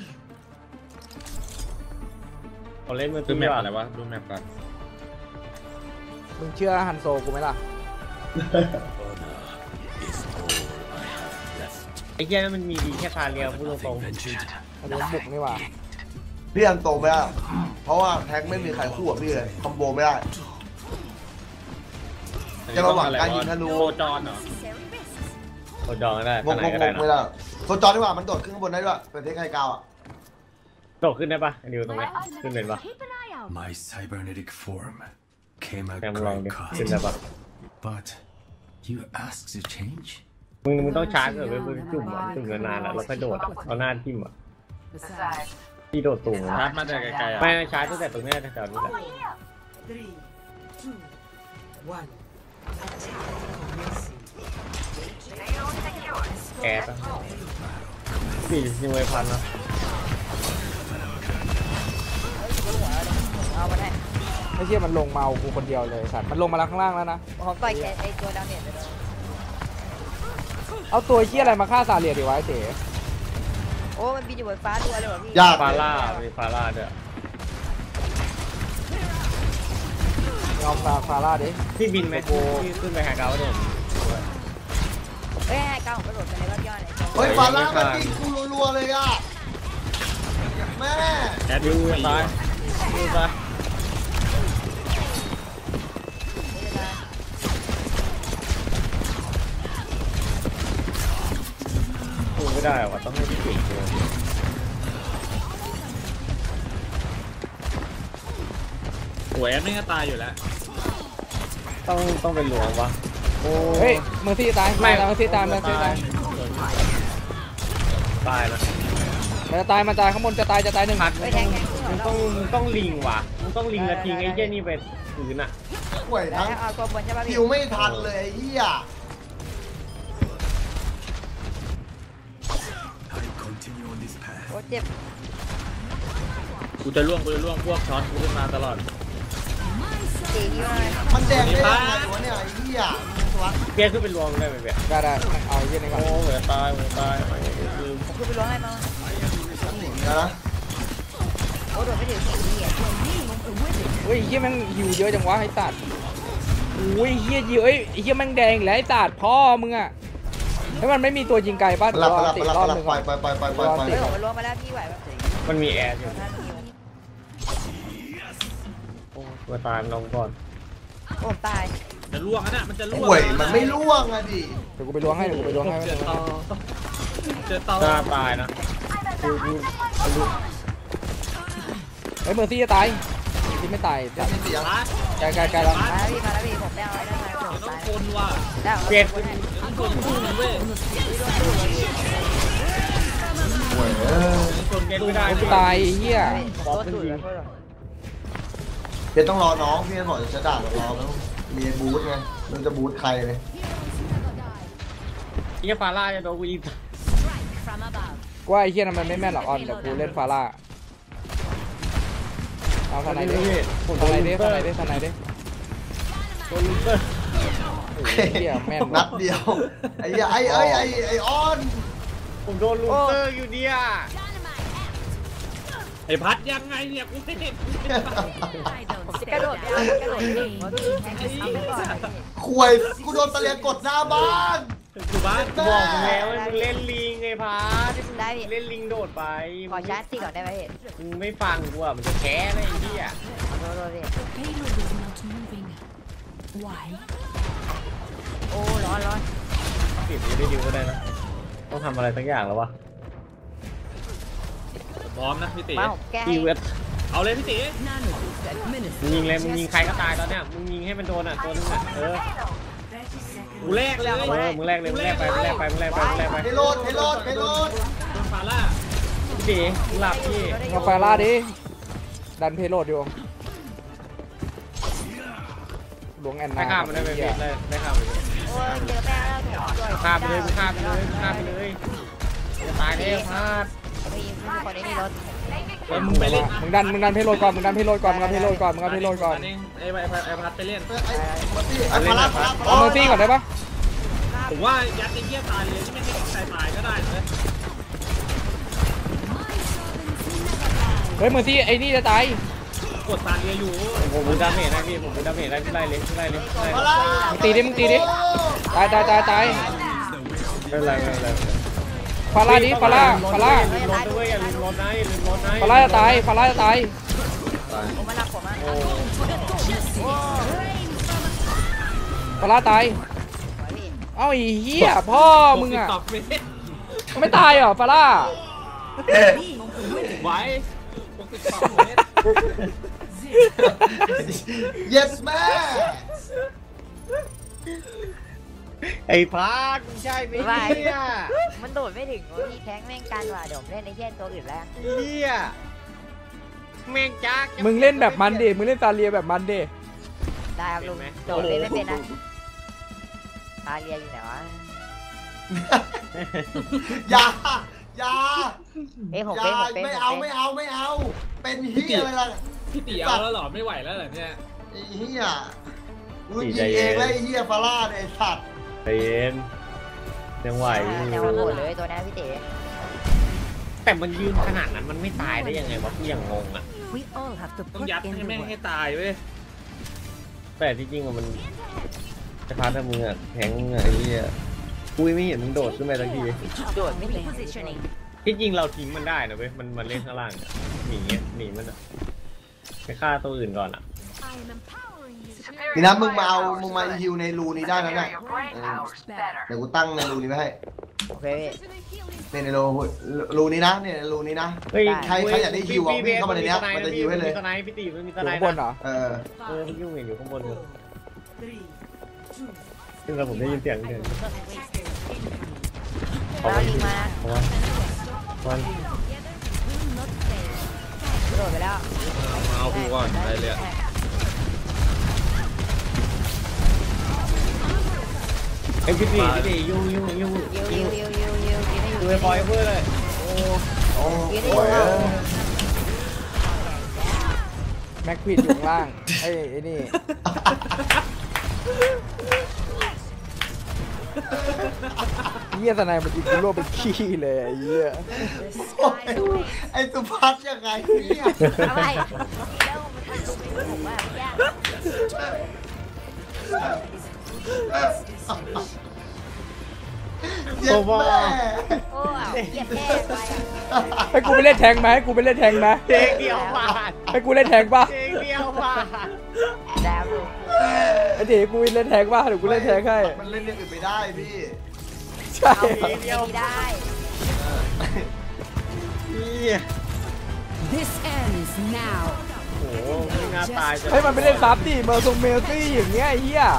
ผมเล่นเมอร์ดูตี้แมดีปกว่าอะไรวะดูแมปก่อนมึงเชื่อฮันโซกูไหมล่ะไอ้เหี้ยนั่นมันมีดีแค่คาเรียพูดตรงมันโดนบุกนี่หว่าพี่อันโตไม่ได้เพราะว่าแท็กไม่มีใครคู่กับพี่เลยคอมโบไม่ได้ จะมาหวังการยิงธนูโคจรเหรอๆโคจรก็ได้งข้าง งไหนงก็งได้งนะไม่ได้โซจอนดีกว่ามันโดดขึ้นข้างบนได้ด้วยเป็นเทคไฮกาวอ่ะโดดขึ้นได้ปะดิวตรงนี้ขึ้นเป็นปะ My cybernetic form came at แกมลอง great ดิขึ้น cost. ได้ปะ But you asked to change? มึงมึงต้องชาร์จเออไปมึงจุ่มอ่ะจุ่มนานๆแล้วแล้วค่อยโดดอ่ะเอาหน้าทิ่มอ่ะที่โดดสูงชาร์จมาแต่ไกลๆอ่ะไม่ชาร์จตั้งแต่ตรงนี้แถวนี้แหละแก๊สอ่ะสี่สิบเวพันนะเอามาได้ไม่เชื่อมันลงมาเอากูคนเดียวเลยสัตว์มันลงมาแล้วข้างล่างแล้วนะผมต่อยแกไอตัวดาวเน็ตไปเลยเอาตัวเหี้ยอะไรมาฆ่าซาเลียดีวะไอ้เต๋โอ้มันบินอยู่บนฟ้าตัวเลยว่ะพี่ยากฟาร่ามีฟาร่าด้วยเอาฟาฟาร่าดิพี่บินไหมกูขึ้นไปหาเกาโดดเฮ้ยให้ก้าวผมกระโดดไปเลยว่ายอดเลยเฮ้ยฟาร่ามันยิงกูรัวๆเลยอ่ะแม่แอดยูยูตายยูตายกูไม่ได้ว่ะต้องให้พี่เก่งเลยหัวแอดไม่ก็ตายอยู่แล้วต้องต้องเป็นหลวงวะโอ้เฮ้ยเมอร์ซี่ตายไม่เมอร์ซี่ตายเมอร์ซี่ตายตายแล้วมันจะตายมันจะตายข้างบนจะตายจะตายหนึ่งพัดมึงต้องมึงต้องมึงต้องลิงว่ะมึงต้องลิงแล้วทิ้งไอ้เจ้นี่ไปพื้นอ่ะห่วยแล้วทั้งเอาตัวบนใช่ป่ะพี่คิวไม่ทันเลยไอ้เหี้ย I continue on this path. โอ้เจ็บกูจะล่วงกูจะล่วงพวกช็อตกูขึ้นมาตลอดตีนี่ว่ามันแดงได้ยังไงวะเนี่ยไอ้เหี้ยวัดเปียขึ้นเป็นรวงได้ไหมเปียได้ได้เอาไอ้เหี้ยนี่ก่อนโอ้เหมือนตายเหมือนตายลืมผมคือไปล้วงให้มานะนะโอ้โดดไม่ถึงสี่อ่ะเฮ้ยไอ้เหี้ยแม่งหิวเยอะจังวะไอ้สัตว์อุ้ยเหี้ยเยอะเอ้ยไอ้เหี้ยแม่งแดงอีกแล้วไอ้สัตว์พ่อมึงอะแล้วมันไม่มีตัวยิงไกลป่ะหลับตัวหลับติดหลับรอบหลัหบนึ่งไปก่อนไปไปไปไปไปเฮ้ยผมไปล้วงมาแล้วพี่ไหวป่ะมันมีแอร์อยู่ท่านมีโอ้ตัวตายลงก่อนโอ้ตายจะล่วงนะมันจะล่วงห่วยมันไม่ล่วงอะดิเดี๋ยวกูไปล้วงให้เดี๋ยวกูไปล้วงให้เจอต่อเจอต่อหน้าตายนะดูดูดูเฮ้ยเมอร์ซี่จะตายที่ไม่ตายสัตว์เสียงไกลไกลไกลแล้วมาแล้วพี่มาแล้วพี่ผมได้เอาไว้ได้ไหมผมต้องตายคนว่ะได้เอาเปียไว้ได้ต้องคนคู่เว้ยห่วยเออคนแกไม่ได้กูตายไอ้เหี้ยตัวตุ่นแล้วเดี๋ยวต้องรอน้องพี่บอกจะด่าเรารอแล้วมีบูธไงมันจะบูธใครเลยเฮียฟาร่าจะโดนกูยิง From above. กูว่าไอ้เหี้ยนั้นมันไม่แม่นหรอกออนเดี๋ยวกูเล่นฟาร่าเอาทนายดิทนายดิทนายดิทนายดิโดนลูเตอร์โอ้ยเหี้ยแม่นนัดเดียวไอ้เหี้ยไอ้ไอ้ไอ้ไอ้ออนผมโดนลูเตอร์อยู่เนี่ยไอ้พัดยังไงเนี่ยกูไม่เห็น I don't ผมจะ stay กระโดดไป down. เอากระโดดไปเอาไปก่อนควยกูโดนตะเลียกดหน้าบ้านกูบ้านบอกมึงแล้วให้มึงเล่นลิงไงพาที่มึงได้พี่เล่นลิงโดดไปขอชาร์จที่ก่อนได้ไหมพี่มึงไม่ฟังกูอ่ะมันจะแค้นไอ้เหี้ยขอโทษด้วยพี่ Payload is not moving. Why? โอ้ร้อนร้อนปิดไม่ได้ดิวก็ได้นะต้องทำอะไรสักอย่างแล้ววะพร้อมนะพี่ตีมาผมแก้ให้อีเวสเอาเลยพี่ตี None of this administered. มึงยิงเลยมึงยิงใครก็ตายตอนเนี้ยมึงยิงให้มันโดนอ่ะตัวนึงอ่ะเออกูแรกเลยเออมึงแรกเลยมึงแรกไปมึงแรกไปมึงแรกไปมึงแรกไปเฮโรดเฮโรดเฮโรดโดนฟาร่าดีมึงหลับพี่เอาฟาร่าดิดันเพโลดอยู่หลวงแอนนาไม่ข้ามมันได้ไหมพี่ได้ได้ข้ามไปเลยโอ้ยเจอแป้งแล้วผมด้วยข้ามไปเลยมึงข้ามไปเลยมึงข้ามไปเลยจะตายแล้วพลาดไม่ยิงไม่มีคนในนี่รถเฮ้ยมึงไปเล่นมึงดันมึงดันเพโลดก่อนมึงดันเพโลดก่อนมึงดันเพโลดก่อนมึงดันเพโลดก่อนไอ้ไอ้ไอ้พัดไปเล่นไอ้มาตี้ไอ้พาราพาราเอาเมอร์ซี่ก่อนได้ปะผมว่ายัดไอ้เหี้ยตายเลยที่ไม่ให้ใครตายก็ได้เลยเฮ้ยเมอร์ซี่ไอ้นี่จะตายกดตาเรียอยู่ผมผมดาเมจนะพี่ผมดาเมจได้พี่ไล่เลยพี่ไล่เลยไล่พารามึงตีดิมึงตีดิตายตายตายตายไม่เป็นไรไม่เป็นไรฟาร่าดิฟาร่าฟาร่าลืมรถด้วยอย่าลืมรถนะอย่าลืมรถนะฟาร่าจะตายฟาร่าจะตายผมมาหนักผมอ่ะโอ้ฟาร่าตายพี่เอ้าไอ้เหี้ยพ่อมึงอ่ะตอบเมตรไม่ตายเหรอฟาร่าไหวหกสิบสองเมตร yes แม่ไอ้พาร์ทมึงใช่ไหมเนี่ยมันโดดไม่ถึงว่ะพี่แทงแม่งกันว่ะเดี๋ยวผมเล่นในเช่นตัวอื่นแล้วเฮียแม่งจักมึงเล่นแบบมันดิมึงเล่นซาเลียแบบมันดิได้ครับลุงโดดเล่นไม่เป็นนะตาเรียอยู่ไหนวะอย่าอย่าเอ้ยผมอย่าเป็นผมเป็นไม่ผมเอาเป็ไม่นเอาไม่เอาเป็นเฮียอะไรล่ะพี่ตีเอาแล้วเหรอไม่ไหวแล้วเหรอเนี่ยไอ้เฮียมึงยิงเองแล้วไอ้เฮียฟาร่าเนี่ยไอ้สัตว์ใจเย็นยังไหวอยู่แต่ว่าโหดเลยตัวนี้พี่เต๋แต่มันยืนขนาดนั้นมันไม่ตายได้ยังไงวะพี่ยังงงอ่ะ We all have to ต้อง put ยัด in ให้ the แม่ง work. ให้ตายเว้ยแต่ที่จริงอะมันจะพาถ้ามึงอะแข็งอะไอ้เหี้ยกูไม่เห็นมึงโดดขึ้นไปสักทีโดดไม่ถึง Positioning. ที่จริงเราทิ้งมันได้นะเว้ยมันมันเล่นข้างล่างอะหนีอะหนีมันอะไปฆ่าตัวอื่นก่อนอะนี่นะมึงมาเอามึงมาฮิวในรูนี้ได้นะเนี่ยเออเดี๋ยวกูตั้งในรูนี้ไว้ให้โอเคพี่เนี่ยในรูรูนี้นะเนี่ยในรูนี้นะเฮ้ยใครใครอยากได้ฮิวอะวิ่งเข้ามาในเนี้ยมันจะฮิวให้เลยมีสไนป์พี่ตีมันมีสอยู่ไนข้างป์บนเหรอเออเออพี่ยุ่งเห็นอยู่ข้างบนอยู่ซึ่งเราผมได้ยินเสียงเดินเราลิงมาเพราะว่ามันโดดไปแล้วเอากูก่อนได้เลยไอ้พี่ตีพี่ตียุ่งยุ่งยุ่งยิวยิวยิวยิวยิวยิวให้อยู่ดูไอ้บอยเพื่อเลยโอ้โอ้ยิวให้โหอยู่แม็กควีนอยู่ข้างล่างไอ้ไอ้นี่เหี้ยทนายมันจิกูโลกเป็นขี้เลยไอ้เหี้ยไอ้สุภัสยังไงเนี่ยอะไรแล้วมันทำดูไม่ถูกว่าแย่เย็ดแม่โอ้เอาเหยียบแค่ไปอ่ะให้กูไปเล่นแทงไหมให้กูไปเล่นแทงไหมเด็กเดียวผ่านให้กูเล่นแทงป่ะเด็กเดียวผ่านแล้วดูไอ้เดี๋ยวกูเล่นแทงป่ะเดี๋ยวกูเล่นแทงให้มันเล่นอย่างอื่นไม่ได้พี่ใช่เอาเดียวได้พี่ This ends now. โอ้โหไม่น่าตายจะให้มันไปเล่นซับดิเมอร์ทรงเมลซี่อย่างเงี้ยไอ้เหี้ย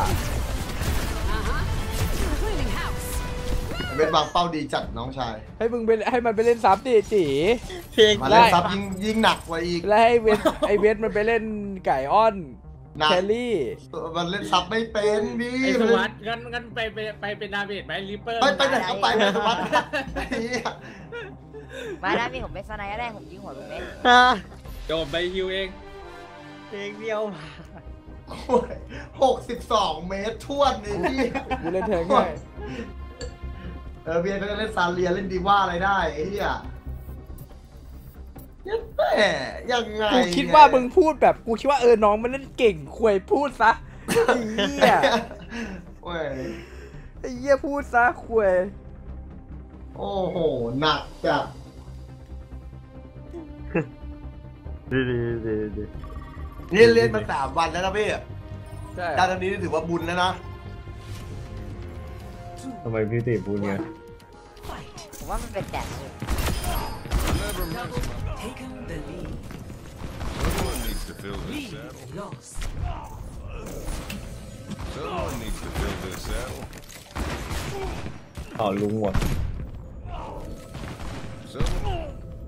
Cleaning house. เป็นวางเป้าดีจัดน้องชายให้มึงไปให้มันไปเล่นซับดิจีเพลงมาเล่นซับยิงยิงหนักกว่าอีกแล้วให้เวทไอเวทมันไปเล่นไก่อ้อนหนักแคลรี่มันเล่นซับไม่เป็นพี่ไอ้สวัสดิ์งั้นงั้นไปไปไปเป็นดาเมจไหมริปเปอร์ไปไปไหนก็ไปไปสุภัสไอ้เหี้ยมาได้มีผมเป็นสไนด์ได้ผมยิงหัวลุงเม็ดโดนไปฮิวเองเพลงเดียวผ่านโอ้ยหกสิบสองเมตรท่วนนี่พี่กูเล่นแทงให้เออเบียร์ก็จะเล่นซาเลียเล่นดีว่าอะไรได้ไอ้เหี้ยยัดแม่ยังไงกูคิดว่ามึงพูดแบบกูคิดว่าเออน้องมันเล่นเก่งควยพูดซะไอ้เหี้ยโอ้ยไอ้เหี้ยพูดซะควยโอ้โหหนักจัดดีดีดีดีนี่เล่นมาสามวันแล้วนะพี่ใช่การตอนนี้ถือว่าบุญแล้วนะทำไมพี่ตีพูดเงี้ยผมว่ามันเป็นแดดเลย Never mention my Taken the lead. Someone needs to fill this Lead saddle. lost. Someone needs to fill this saddle. ต่อลุงหมด Someone,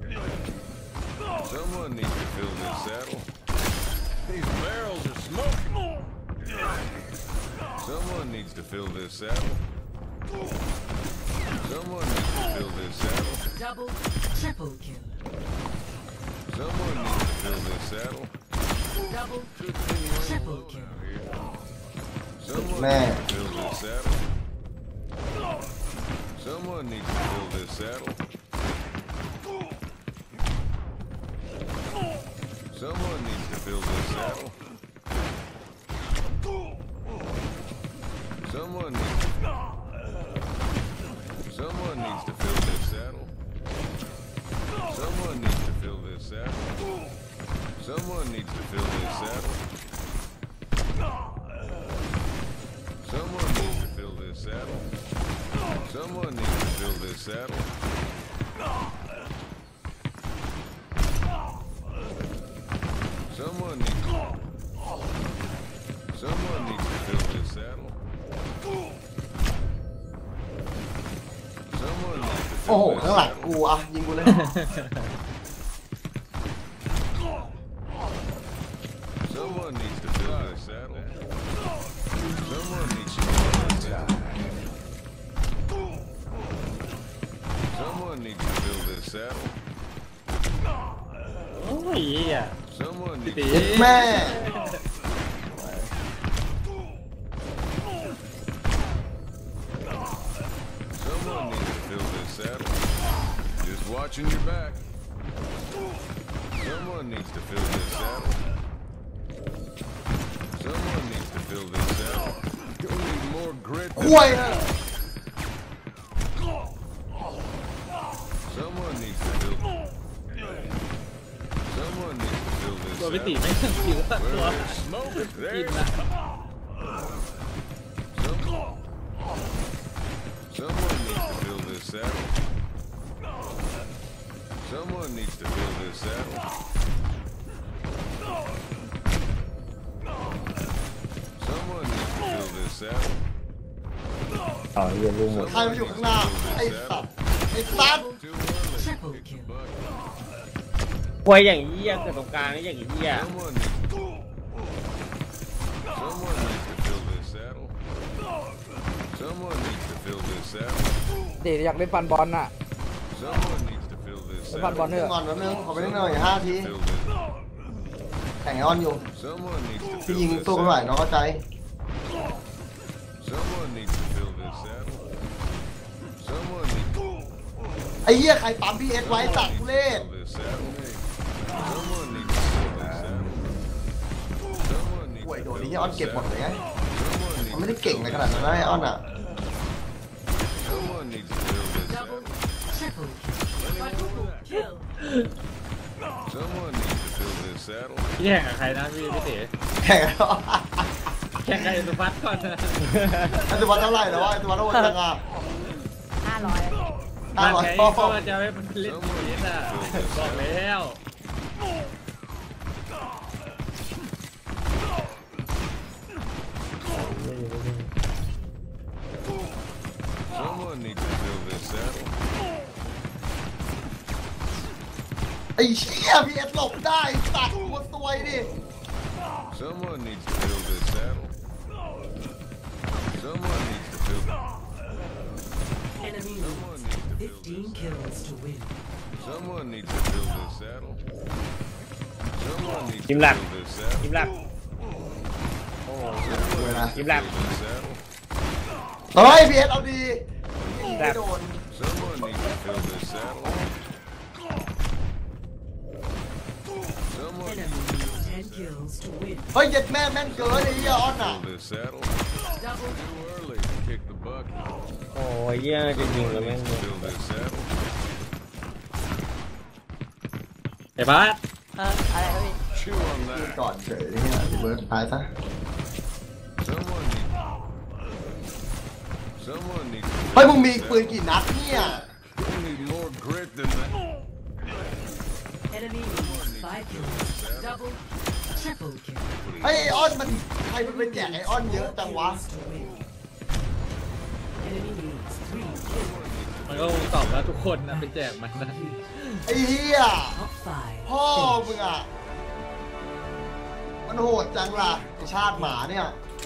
someone needs to fill this saddle. These barrels are smoking. Someone needs to fill this saddle. Someone needs to fill this saddle. Double, triple kill. Someone needs to fill this saddle. Double, triple kill. Someone Man. needs to fill this saddle. Someone needs to fill this saddle. Someone needs to fill this saddle. Someone needs to Someone needs to fill this saddle. Someone needs to fill this saddle. Someone needs to fill this saddle. Someone needs to fill this saddle. Someone needs to fill this saddle. Someone needs to Someone needs to fill this saddle. โอ้โหข้างหลังกูอ่ะยิงกูเลย Someone needs to fill this saddle. Someone needs to fill this saddle. Someone needs to fill this saddle. โอ้ยอ่ะ Someone พี่ needs ตี to แม่ Someone needs to fill this saddle. Just watching your back. Someone needs to fill this saddle. Someone needs to fill this saddle. You'll need more grit. ห่วย Someone needs to fill. Someone needs to fill this ตัวพี่ตี saddle. ไม่ต้องคิดว่าตัว Where there's smoke, กิน there's นะ Someone, someone needs to fill this saddle. Someone needs to fill this saddle. Someone needs to fill this saddle. ต่อเรื่องลูกหมดใครมาอยู่ข้างหน้าไอ้สัตว์ไอ้สัตว์ Too early. Triple kill. Buck. ควยอย่างเหี้ยเกิดตรงกลางนี่อย่างเหี้ย Someone needs to. Someone needs to fill this saddle. Someone needs to fill this saddle. เดี๋ยวอยากเล่นฟันบอลน่ะ Someone needs to fill this เล่นฟันบอล saddle. เถอะก่อนแป๊บนึงขอไปเล่นหน่อยห้าที Fill this. แข่งไอออนอยู่ Someone needs to ที่ fill ยิง this สู้กันไหว saddle. น้องเข้าใจ Someone needs to fill this saddle. Someone needs to ไอ้เหี้ยใครปั๊มพีเอสไว้สัตว์ทุเรศ fill this saddle. Someone needs to fill this saddle. Someone needs ห่วย to โดน fill ไอ้เหี้ยออน this เก็บหมด saddle. เลยไง Someone มัน needs ไม่ได้ to เก่ง fill ใน this ขนาดนั้นนะไอ้ออนอ่ะ Someone needs to fill this Double, saddle. triple kill. Someone needs to fill this saddle. พี่แข่งกับใครนะพี่พี่ตีแข่งไอออนแข่งกับไอ้สุภัสก่อนนะไอ้ตัววันเท่าไหร่แล้ววะไอ้ตัววันเท่าไหร่จังอ่ะห้าร้อยห้านั่นร้อยไงพ่อก็จะไม่เล่นพีเอสอ่ะบอกแล้ว Someone needs to fill this saddle. ไอ้เชี่ยพีเอสหลบได้สัตว์หัวซวยดิ Someone needs to fill this saddle. Someone needs to fill. Enemy Someone needs to fill fifteen this. kills to win. Someone needs to fill this saddle. Someone needs to Im Lặng. fill this saddle. ยิ้มหลัก Someone เวลายิ้มหลัก fill this saddle. เฮ้ยพีเอสเอาดียิงไม่โดน Someone needs to fill this saddle. Someone needs Enemy to fill ten kills to win. เฮ้ยเย็ดแม่แม่นเกินไอ้เหี้ยออนอ่ะ this saddle. Double Too early. Kick the bucket. โอ้ยเหี้ยจะยิงแล้วแม่ง Fill this saddle. ไอ้พัสเอออะไรครับพี่ Chew on ยิง that. ก่อนเฉยเนี่ยพี่เบิร์ดตายซะ Someone needs. Someone needs. to เฮ้ย fill มึงมี this ปืน saddle. กี่นัดเนี่ย You need more grit than that. enemy five kills. Double, triple kill. ไอ้ไอออนมันใครมันไปแจกไอออนเยอะจังวะ To win. Enemy needs three kills. มันก็คงตอบแล้วทุกคนนะไปแจกมันนะไอ้เหี้ย Top five. พ่อมึงอ่ะ มันโหดจังล่ะไอชาติหมาเนี่ย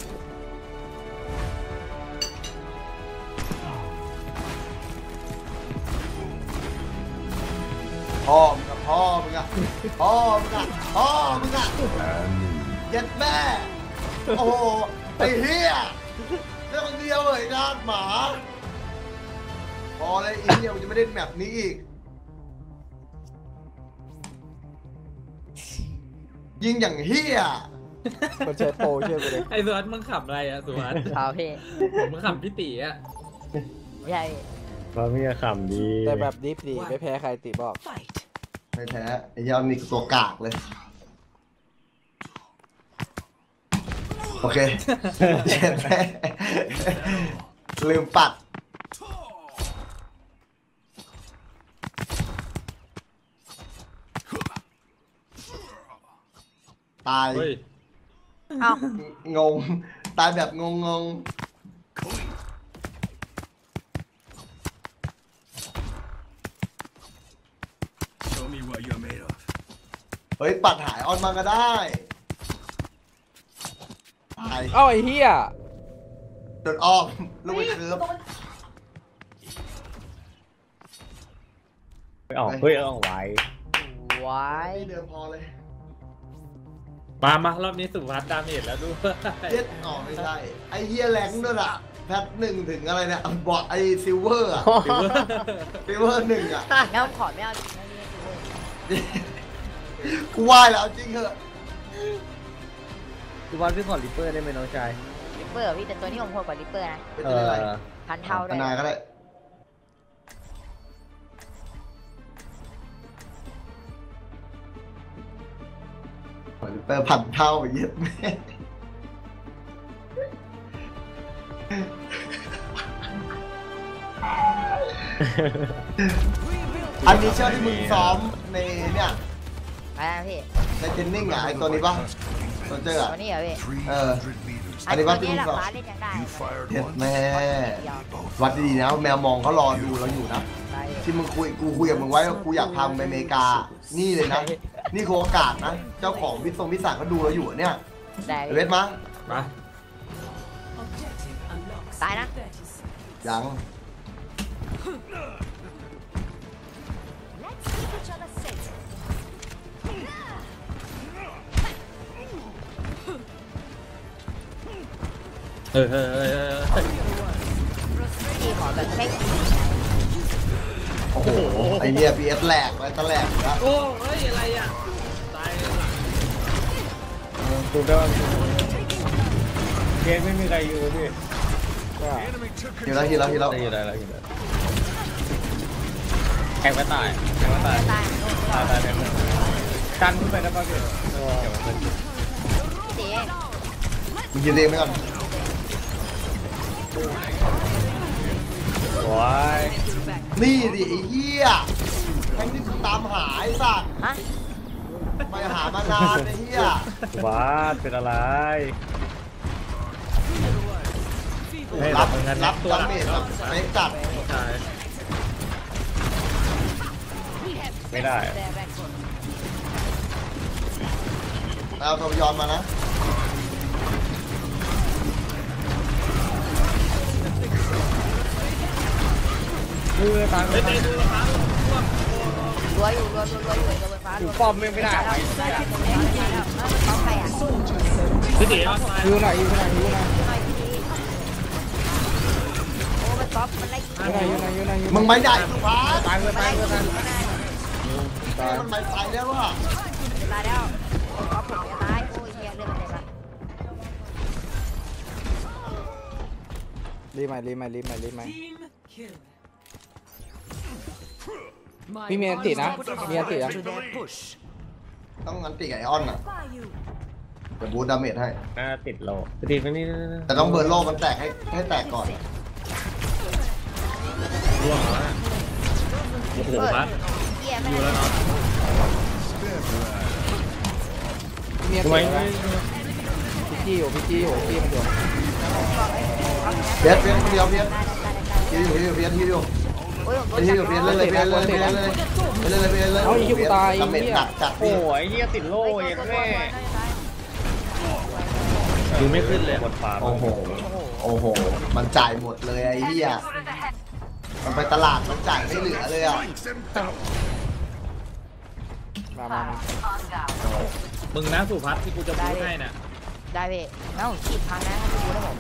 พ่อมึงอะพ่อมึงอะพ่อมึงอะพ่อมึงอะเย็ดแม่ โอ้โห ไอ้เหี้ยเรื่องเดียวเลยชาติหมา พอเลยอีเหี้ยกูจะไม่เล่นแมปนี้อีก ยิงอย่างเหี้ยคนใช้โปรเชื่อกูเลยไอ้สุภัสมึงขำอะไรอ่ะสุภัสเอาพี่มึงขำพี่ตีอ่ะไม่ใช่พี่เรามีขำดีแต่แบบดิฟดีไม่แพ้ใครติบอก Fight. ไม่แพ้ไอ้เหี้ยนี่คือตัวกากเลย โอเคเจ็ดแม่ลืมปัด ตายเฮ้ยเอ้างง ตายแบบงงงงเฮ้ยปัดหายออนมาก็ได้ตายเอ้าไอ้เหี้ยโดนอ้อมลูกไปเคิร์ฟไปออกเฮ้ยเอาไว้ไว้เดิมพอเลยมามารอบนี้สุภัสดาเมจแล้วด้วยเย็ดอ๋อไม่ใช่ไอ้เฮียแรงด้วยอ่ะแพทหนึ่งถึงอะไรเนี่ยบอดไอ้ซิลเวอร์อ่ะซิลเวอร์หนึ่งอ่ะงั้นผมขอไม่เอาจริงนะพี่กูไหว้แล้วจริงเหอะทุกวันพี่ขอริปเปอร์ได้ไหมน้องชายริปเปอร์พี่แต่ตัวนี้ผมโหดกว่าริปเปอร์นะเป็นเอจะได้อไรพันเท่าด้วพยนาก็ได้เปิดผันเท่าเย็ดแม่อันนี้เชื่อที่มึงซ้อมในเนี่ยอะไรนะพี่ในเทรนนิ่งอ่ะไอตัวนี้ปะตัวเจออ่ะตัวนี้เหรอพี่เออ three hundred meters. อันนี้ว่าตัวนี้หลักที่มึงสอนล้านเล่นยังได้ You fired เห็ด one. แม่วัดดีๆนะแมวมองเขารอดูเราอยู่นะได้ที่มึงคุยกูคุยกับมึงไว้ว่ากูอยากพามึงไปอเมริกา นี่เลยนะ นี่คือโอกาสนะ เจ้าของพิษทรงพิสารเขาดูเราอยู่เนี่ยได้ไอ้เวทมามาตายนะยังเออเออเออเออพี่ขอแบบแค่โอ้โหไอเนี่ยพีเอสแหลกไปตะแหลกแล้วโอ้เฮ้ยอะไรอ่ะตายเลยล่ะถูกได้ว่าเกมไม่มีใครอยู่พี่ Enemy took ทีแล้วทีแล้วทีแล้วได้อยู่ได้แล้วอยู่ได้แข่งไม่ตายแข่งไม่ตายตายตายตายแข่งกันขึ้นไปได้ป่ะพี่เดี๋ยวมันเป็นพี่ตีมึงยืนเองไหมก่อนว้ายนี่ดิไอ้เหี้ยแม่งที่กูตามหาไอ้สัตว์ฮะไปหามานานไอ้เหี้ยว้าเป็นอะไรรับรับดาเมจแบบเป๊กจัดใช่ไม่ได้แล้วเอาตัวย้อนมานะมือตายเฮ้ยเตะดูละครับรัวอยู่รัวรัวรัวอยู่ตัวบนฟ้าอยู่ป้อมไม่ได้แล้วป้อมใครอ่ะพี่ตีเอาตายอยู่ไหนอยู่ไหนอยู่ไหนโอ้มันป๊อปมันไล่ยิงอยู่ไหนอยู่ไหนอยู่ไหนอยู่ไหนมึงไม่ได้สุภาพตายเลยตายเลยตายแม่มันไม่ตายแล้วว่ะตายแล้วป๊อปผมจะตายโอ้ยเฮียเรื่องอะไรวะรีบไหมรีบไหมรีบไหมรีบไหม Team kill. พี่เมียตินะเมียตินะ To their push. ต้องงันตีกับไอออนอ่ะเดี๋ยวบูทดาเมจให้น่าติดโลติดไปนี่แต่ต้องเบิร์นโลมันแตกให้ให้แตกก่อนร่วงแล้วโอ้โหพัดเฮียไม่ดูได้แล้วเนาะพี่เมียทำไมตินะพี่จี้อยู่พี่จี้อยู่จี้มันอยู่เพียสเพียสคนเดียวเพียสทีอยู่ทีอยู่เพียสทีอยู่โอ้ยผมทีอยู่เพียสเล่นเลยเพียสเล่นเลยเพียสเล่นเลยเล่นเลยเพียสเล่นเลยดาเมจหนักจัดโอ้ยเฮียติดโล่เองแม่ดูไม่ขึ้นเลยบนฟ้าโอ้โหโอ้โหมันจ่ายหมดเลยไอ้เหี้ยมันไปตลาดมันจ่ายไม่เหลือเลยอ่ะมามามามึงนะสุพัฒน์ที่กูจะพูดให้น่ะได้พี่น้องขีดพังนะถ้าพี่ดูนะผม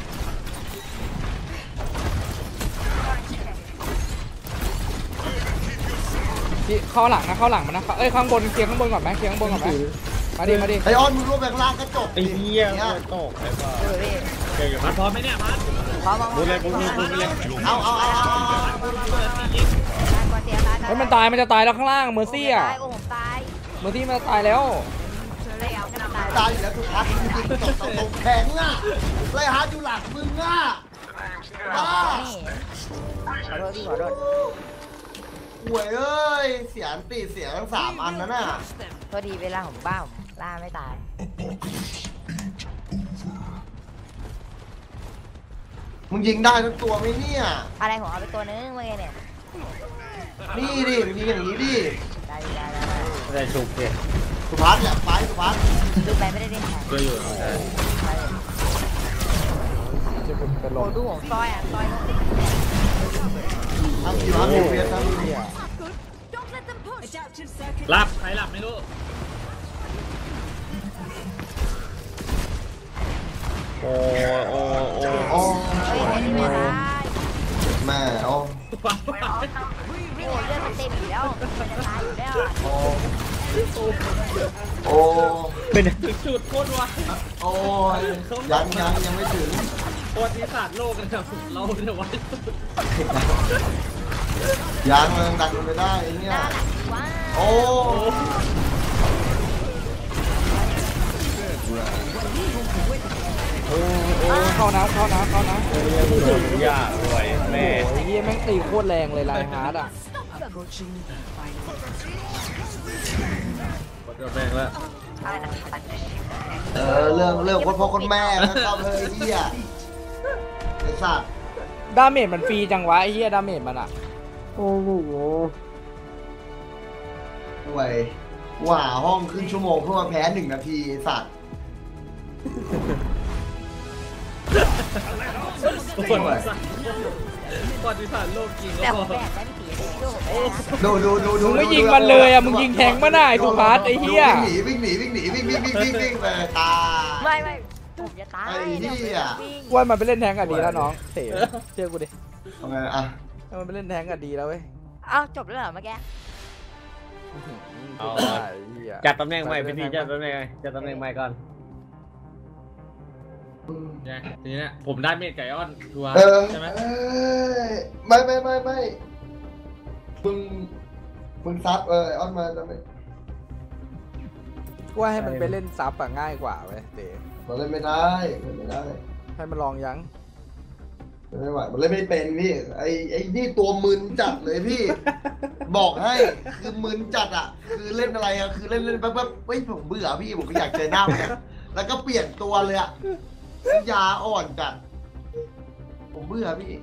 พี่เข้าหลังนะเข้าหลังมันนะเอ้ยข้างบนเคลียร์ข้างบนก่อนไหมเคลียร์ข้างบนก่อนไหมมาดิมาดิไอออนมึงร่วมแบงล่างก็จบไอ้เฮียตกเลยป่ะดูพี่เดี๋ยวพัดพร้อมไหมเนี่ยพัดพร้อมมองพูดเลยพูดเลยพูดเลยเอาเอาเอาเอาก่อนเสียตายเฮ้ยมันตายมันจะตายแล้วข้างล่างเมอร์ซี่อ่ะโอ้ผมตายเมอร์ซี่มันจะตายแล้วเลยเอากันตายตายอยู่แล้วทุกทัศน์จริงๆตกตกแข็งอ่ะไรฮาร์ดอยู่หลังมึงอ่ะบ้านี่ขอโทษพี่ขอโทษหวยเอ้ยเสียงตีเสียงทั้งสามอันนั้นน่ะโทษดีเวลาผมบ้าผมล่าไม่ตายมึงยิงได้ทั้งตัวไหมเนี่ยอะไรผมเอาไปตัวนึงเมื่อกี้เนี่ยนี่ดิมึงยิงอย่างนี้ดิได้ได้ได้ได้ได้ชุบเนี่ยสุภัสแหละไปสุภัสดูไปไม่ได้เล่นแข่งก็อยู่จะเป็นเป็นลโอ้มดูของซอยอ่ะซอยทำอยู่ทำอยู่เวียนทำอยู่เนี่ย Don't let them push. Adaptive circuit. หลับใครหลับไม่รู้โอ้โอ้โอ้โอ้เฮ้ยไอ้นี่ไม่ได้แม่โอ้ปั๊บโอ้เลือดมันเต็มอยู่แล้วมันจะตายอยู่แล้วโอ้โอ้เป็นจุดโคตรวะโอ้ยยังยังยังไม่ถึงประวัติศาสตร์โลกนะครับเราเนี่ยไว้ยังมันดันไปได้ไอ้เนี่ยน่ารักว้าโอ้โอ้โอ้เข้าน้ำเข้าน้ำเข้าน้ำเรื่องโดนยากด้วยแม่โอ้ยเฮียแม่งตีโคตรแรงเลยไลน์ฮาร์ดอ่ะ Approaching final. หมดกระแบงแล้วเออเรื่องเรื่องคนพ่อคนแม่นะเข้าเลยไอ้เหี้ยไอ้สัตว์ดาเมจมันฟรีจังวะไอ้เฮียดาเมจมันอ่ะโอ้โหห่วยว่าห้องครึ่งชั่วโมงเพื่อมาแพ้หนึ่งนาทีไอ้สัตว์ประวัติศาสตร์ประวัติศาสตร์โลกจริงแต่แล้วผมก็แบกได้พี่ตีดูผมได้นะดูดูดูดูมึงไม่ยิงมันเลยอ่ะมึงยิงแทงมาได้สุภัสไอ้เฮียวิ่งหนีวิ่งหนีวิ่งหนีวิ่งวิ่งวิ่งวิ่งวิ่งไปตายไม่ไม่ผมจะตายไอ้เหี้ยว่ามันไปเล่นแทงกันดีแล้วน้องเต๋อเชื่อกูดิทำไงอ่ะถ้ามันไปเล่นแทงกันดีแล้วเว้ยเอ้าจบแล้วเหรอเมื่อกี้เอาไอ้เหี้ยจัดตำแหน่งใหม่พี่ทีจัดตำแหน่งใหม่จัดตำแหน่งใหม่ก่อนเนี่ยทีนี้เนี่ยผมได้เมดไก่อ้อนทัวร์เออใช่ไหมเอ้ยไม่ไม่ไม่ไม่มึงมึงซับเออไอออนมาจะไม่ว่าให้มันไปเล่นซับอะง่ายกว่าเว้ยเต๋อมันเล่นไม่ได้เล่นไม่ได้ให้มันลองยังเล่นไม่ไหวมันเล่นไม่เป็นพี่ไอไอนี่ตัวมึนจัดเลยพี่ บอกให้คือมึนจัดอ่ะ คือเล่นอะไรอ่ะคือเล่นเล่นแป๊บแป๊บเฮ้ยผมเบื่อพี่ผมก็อยากเจอหน้ามันอะแล้วก็เปลี่ยนตัวเลยอ่ะยาอ่อนจัดผมเบื่อพี่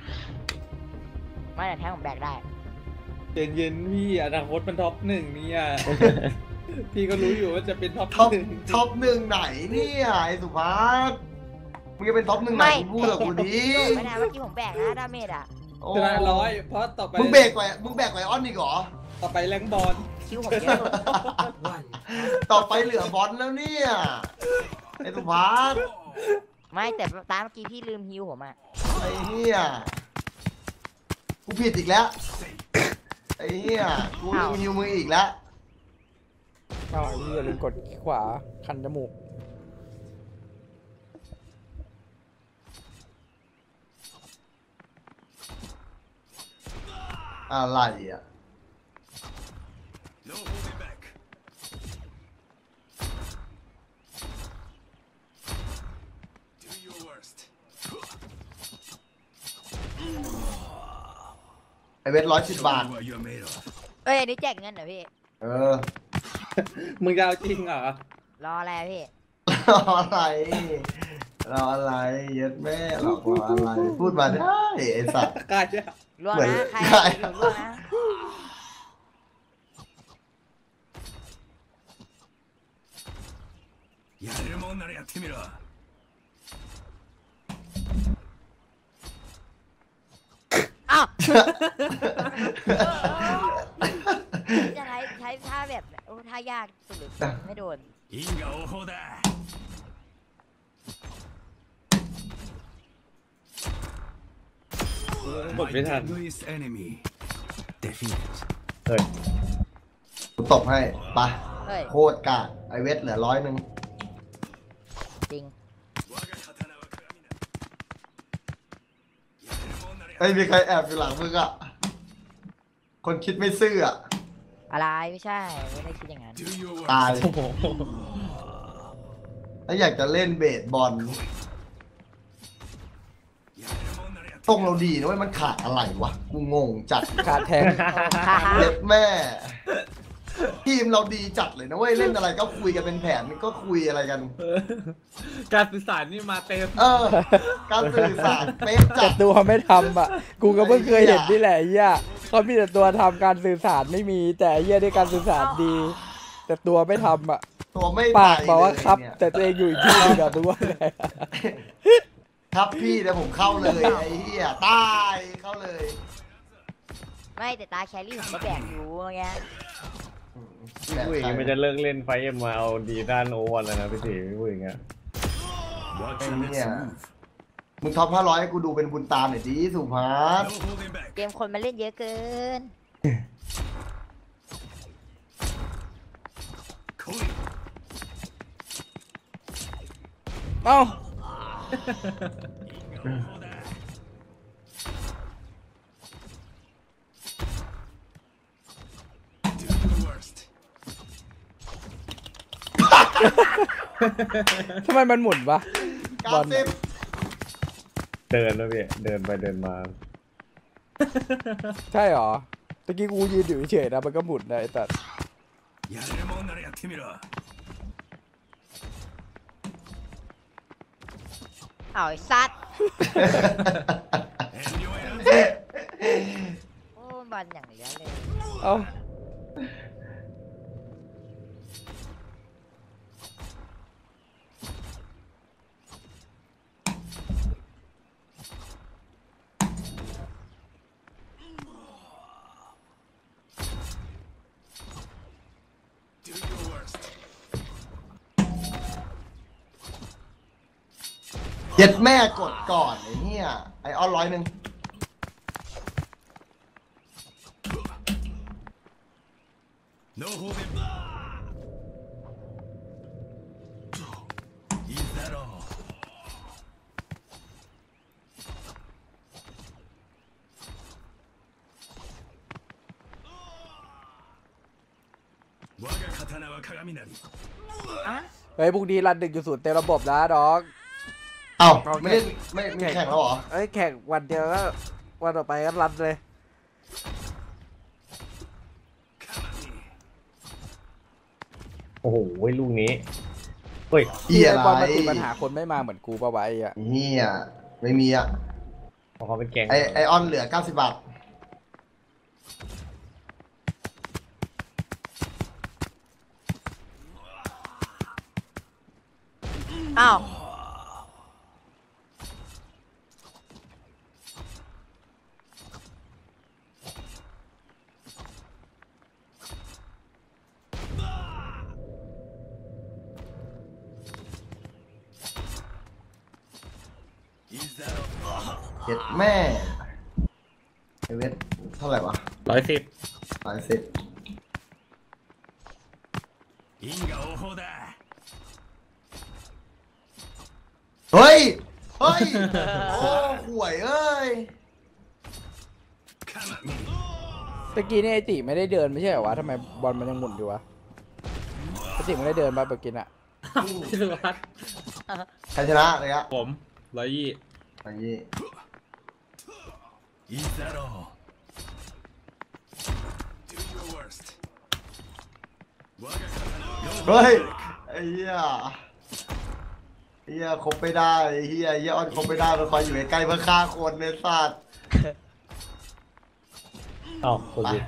ไม่แต่แทงผมแบกได้เย็นเย็นๆพี่อนาคตมันท็อปหนึ่งเนี่ย พี่ก็รู้อยู่ว่าจะเป็นท็อปท็อปหนึ่งท็อปหนึ่งไหนเนี่ยไอสุภาพมึงจะเป็นท็อปหนึ่งไหนไม่มึงพูดกับกูดิไม่ได้เมื่อกี้ผมแบกนะดาเมจอ่ะโอ้ชนะร้อยเพราะต่อไปมึงเบรกกว่ามึงแบกกว่าไอออนอีกเหรอต่อไปแรงบอลคิวผมเยอะสุด One. ต่อไปเหลือบอลแล้วเนี่ยไอสุภาพไม่แต่ตามเมื่อกี้พี่ลืมฮิวผมอ่ะไอ้เหี้ยกูผิดอีกแล้วไอ้เหี้ยกูลืมฮิวมืออีกแล้วเอาไอ้เหี้ยลืมกดขวาคันจมูกอะไรอ่ะ No holding back. Do your worst. ไอเวทร้อยสิบบาท What you're made of. เอ้ยอันนี้แจกเงินเหรอพี่เออมึงจะเอาจริงเหรอรออะไรอะพี่รออะไรรออะไรเย็ดแม่หรอกรออะไร พูดมาได้ไอสัตว์กล้าจะล่วงเหมือนนะ ใครใช่อยู่ล่วงนะやれるもんならやってみろ。 อ้าวจะใช้ใช้ท่าแบบโอ้ท่ายากสุดๆไม่โดน因果応報だ。 หมดไม่ทัน This enemy. Defeated. เฮ้ยกูตบให้ไปะเฮ้ยโคตรกากไอเวทเหลือร้อยหนึ่งจริง我が刀は鏡だ。やれるもんならやไอ้ยมีใครแอบอยู่หลังมึงอ่ะ คนคิดไม่ซื่ออ่ะอะไรไม่ใช่ไม่ได้คิดอย่างนั้น Do your ตาย worst. โอ้โหถ้าอยากจะเล่นเบสบอลやれるもんならやってตรงเราดีนะเว้ยมันขาดอะไรวะ กูงงจัดขาดแทงเล็ดแม่ ทีมเราดีจัดเลยนะเว้ย เล่นอะไรก็คุยกันเป็นแผนก็คุยอะไรกันการสื่อสารนี่มาเต็มเออ การสื่อสารเป๊ะจัแต่ดตัวไม่ทำอ่ะ กูก็เพิ่งเคยเห็นนี่แหละไอ้เหี้ยเขามีแต่ตัวทำการสื่อสารไม่มีแต่ไอ้เหี้ยได้การสื่อสารดีแต่ตัวไม่ทำอ่ะตัวไม่ปากบอกว่าไปเลยครับเนี่ยแต่ตัวเองอยู่อีกที่หนึงอะมึงว่าไงอะครับพี่เดี๋ยวผมเข้าเลยไอ้เหี้ยตายเข้าเลยไม่แต่ตาแครี่ผมก็แบกอยู่ไงพี่ผู้หญิงมันจะเลิกเล่นไฟเอ็มมาเอาดีด้านโอวันแล้วนะพี่ตีพี่ผู้หญิงอะ Watch ไอ้ your next เนี่ย move. มึงท็อปห้าร้อยให้กูดูเป็นบุญตาหน่อยดิสุภาพ No holding back. เกมคนมาเล่นเยอะเกิน Koi. เอ้า Do the worst. ทำไมมันหมุนวะเก้าบอลสิบเดินนะพี่เดินไปเดินมาใช่หรอตะกี้กูยืนอยู่เฉยๆนะมันก็หมุนนะไอ้ตัดやれるもんならやってみろ。 เอาไอ้ซัด遠慮はいらんぞ。 โอ้บอลอย่างเหลือเลยเอ้า Do your worst. เย็ดแม่กดก่อนไอ้เนี่ยไอออนร้อยหนึ่ง No holding back. いいだろう。我が刀は鏡なり。 เฮ้ยพรุ่งนี้รันหนึ่งจุดศูนย์เต็มระบบนะน้องเอ้าไม่ได้ไม่มีแข่งแล้วเหรอเอ้ยแข่งวันเดียวก็วันต่อไปก็รันเลยโอ้โหลูกนี้เฮ้ยเหี้ยไอ้อะไรบอลมันติดปัญหาคนไม่มาเหมือนกูปะวะไอ้อะเหี้ยไม่มีอ่ะเพราะเขาเป็นแกงไอไอออนเหลือเก้าสิบบาทอ้าวいいだろう。 เย็ดแม่ไอเวทเท่าไหร่วะร้อยสิบร้อยสิบ因果応報だ。 เฮ้ย เฮ้ย โอ้ห่วยเอ้ย鏡。 ตะกี้นี่ไอติไม่ได้เดินไม่ใช่เหรอวะทำไมบอลมันยังหมุนอยู่วะไอติไม่ได้เดินมาเมื่อกี้น่ะพี่สุวัสดิ์ใครชนะเลยอะผมร้อยยี่อันนี้いいだろう。Do your worst. 我が刀はเฮ้ย ไอ้เหี้ยไอ้เหี้ยคบไม่ได้ไอ้เหี้ยไอ้เหี้ยออนคบไม่ได้มันคอยอยู่ใกล้ๆเพื่อฆ่าคนในสัตว์เอ้าคนดี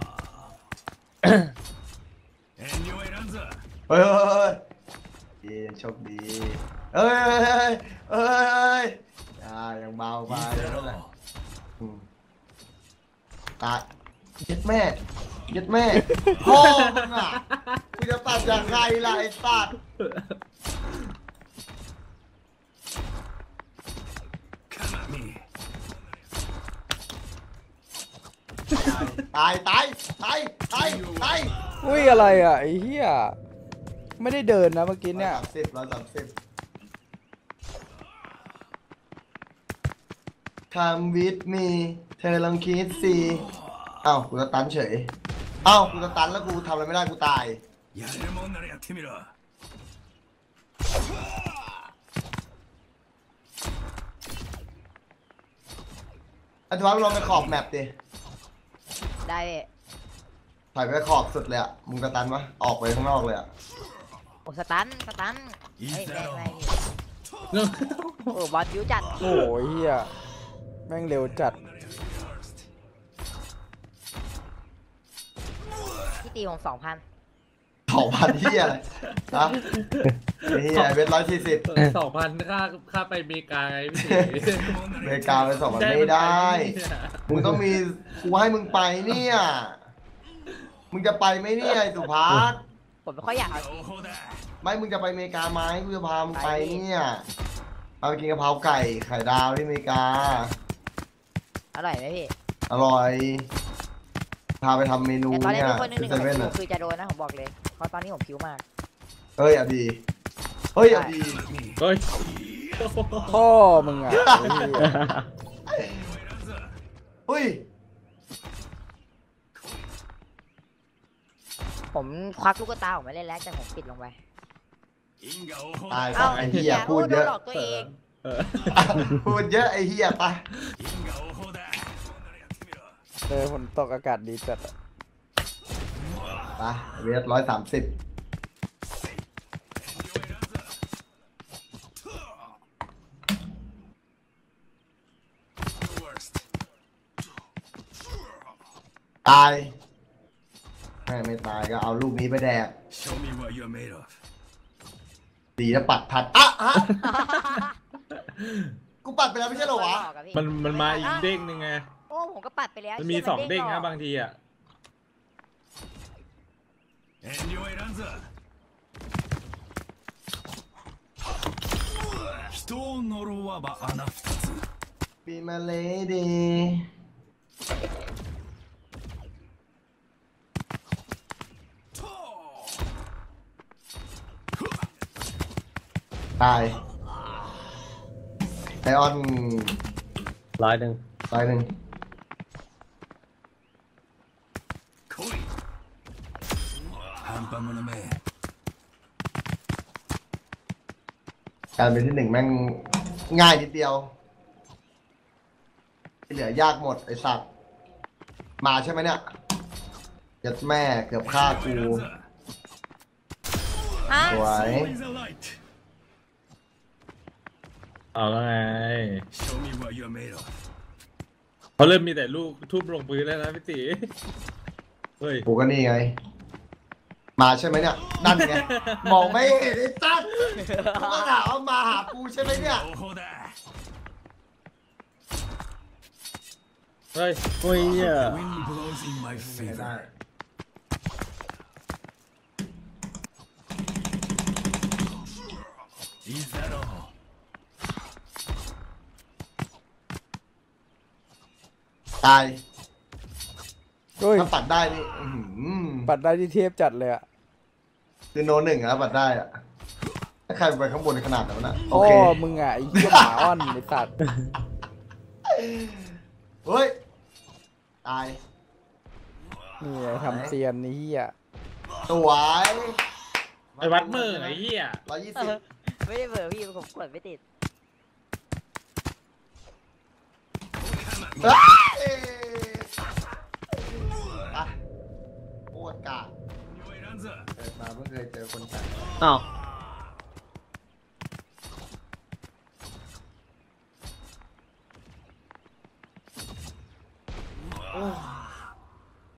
遠慮はいらんぞ。 เฮ้ยเฮ้ยเฮ้ยเย้โชคดีเฮ้ยเฮ้ยเฮ้ยเฮ้ยเฮ้ยอ่ายังเบาไปいいだろう。 อืมตาเย็ดแม่เย็ดแม่พ่อมึงอ่ะกูจะตัดยังไงล่ะไอ้สัตว์鏡。 ตายตายตายตายตายอุ้ยอะไรอ่ะไอ้เหี้ยไม่ได้เดินนะเมื่อกี้เนี่ยร้อยสามสิบร้อยสามสิบคำวิทมีเธอลองคิดสิเอ้ากูจะตันเฉยเอ้ากูจะตันแล้วกูทำอะไรไม่ได้กูตายやれるもんならやってみろ。 อันทุกวันลองไปขอบแมปดิได้เว้ยถอยไปขอบสุดเลยอ่ะมึงจะตันปะออกไปข้างนอกเลยอ่ะโอ้สตันสตันいいเฮ้ยだไม่ろうไม่โอ้บอลยิ้วจัดโอ้ยเหี้ยแม่งเร็วจัดพี่ตีผมสองพันโธองพันที่อะไรนะไอ้เหี้ยเวทร้อยสี่สิบสองพันค่าค่าไปอเมริกาไงพี่ตีอเมริกาไปสองพันไม่ได้ มึงต้องมีกูให้มึงไปเนี่ย มึงจะไปไหมเนี่ยไอ้สุภัสผมไม่ค่อยอยากเอาไม่มึงจะไปอเมริกาไหมกูจะพามึงไปเนี่ยเอาไปกินกะเพราไก่ไข่ดาวที่อเมริกาอร่อยไหมพี่อร่อยพาไปทำเมนูแต่ตอนนี้เนี่ยมีคนหนึงหนึ่งเซกับเว่นผมอ่ะคือจะโดนนะผมบอกเลยเพราะตอนนี้ผมผิวมากเฮ้ยอ่ะดีเฮ้ยอ่ะดีเฮ้ยพ่อมึงอ่ะไอ้เหี้ยเฮ้ยผมควักลูกตาออกมาเล่นแล้วแต่ผมปิดลงไปตายเอ้าไอ้เหี้ยพูดเยอะโหลอกตัวเองเออพูดเยอะไอ้เหี้ยไปเออฝนตกอากาศดีจัดอะไปเวทร้อยสามสิบตายแม่ไม่ตายก็เอาลูกนี้ไปแดก Show me what you're made of. ดีนะปัดทัดอ่ะฮะ กูปัดไปแล้วไม่ใช่เหรอวะมันมันมาอีกเด้งหนึงไงโอ้ผมก็ปัดไปแล้วมันมีสองเด้งนะบางทีอ่ะ Enjoy Ranza. 人を呪わば穴二つ。 บีมาเลดี ตายไอออนร้อยหนึ่งตายหนึ่ง来い。半端ものめ。 การเป็นที่หนึ่งแม่งง่ายนิดเดียวที่เหลือยากหมดไอสัตว์มาใช่ไหมเนี่ยยัดแม่เกือบฆ่ากูฮะสวย Always a light. เอาแล้วไง Show me what you're made of. เขาเริ่มมีแต่ลูกทุบลงพื้นแล้วนะพี่ตีเฮ้ยกูก็นี่ไง มาใช่ไหมเนี่ยนั่นไงมองไม่เห็นไอ้สัตว์กูก็ถามว่ามาหากูใช่ไหมเนี่ย情報だ。 เฮ้ยโอ้ยเนี่ย Wind blows in my ไม่ได้ favor. いいだろう。 ตายโอ้ยถ้าปัดได้นี่อื้อหือปัดได้ที่เทพจัดเลยอ่ะคือโนหนึ่งอะปัดได้อะถ้าใครไปข้างบนขนาดนั้นนะโอพ่อเคมึงอ่ะไอ้เหี้ยหมาอ้อนไอ้สัตว์เฮ้ย ตายนี่ไงทำเซียนนี่เหี้ยสวยไอ้วัดมือไอ้เหี้ยร้อยยี่เอสิบอไม่ได้เบอร์พี่ผมกดไม่ติดเฮ้ยไปโคตรกาด Enjoy Ranza. เกิดมาเพิ่งเคยเจอคนแปลกอ้าว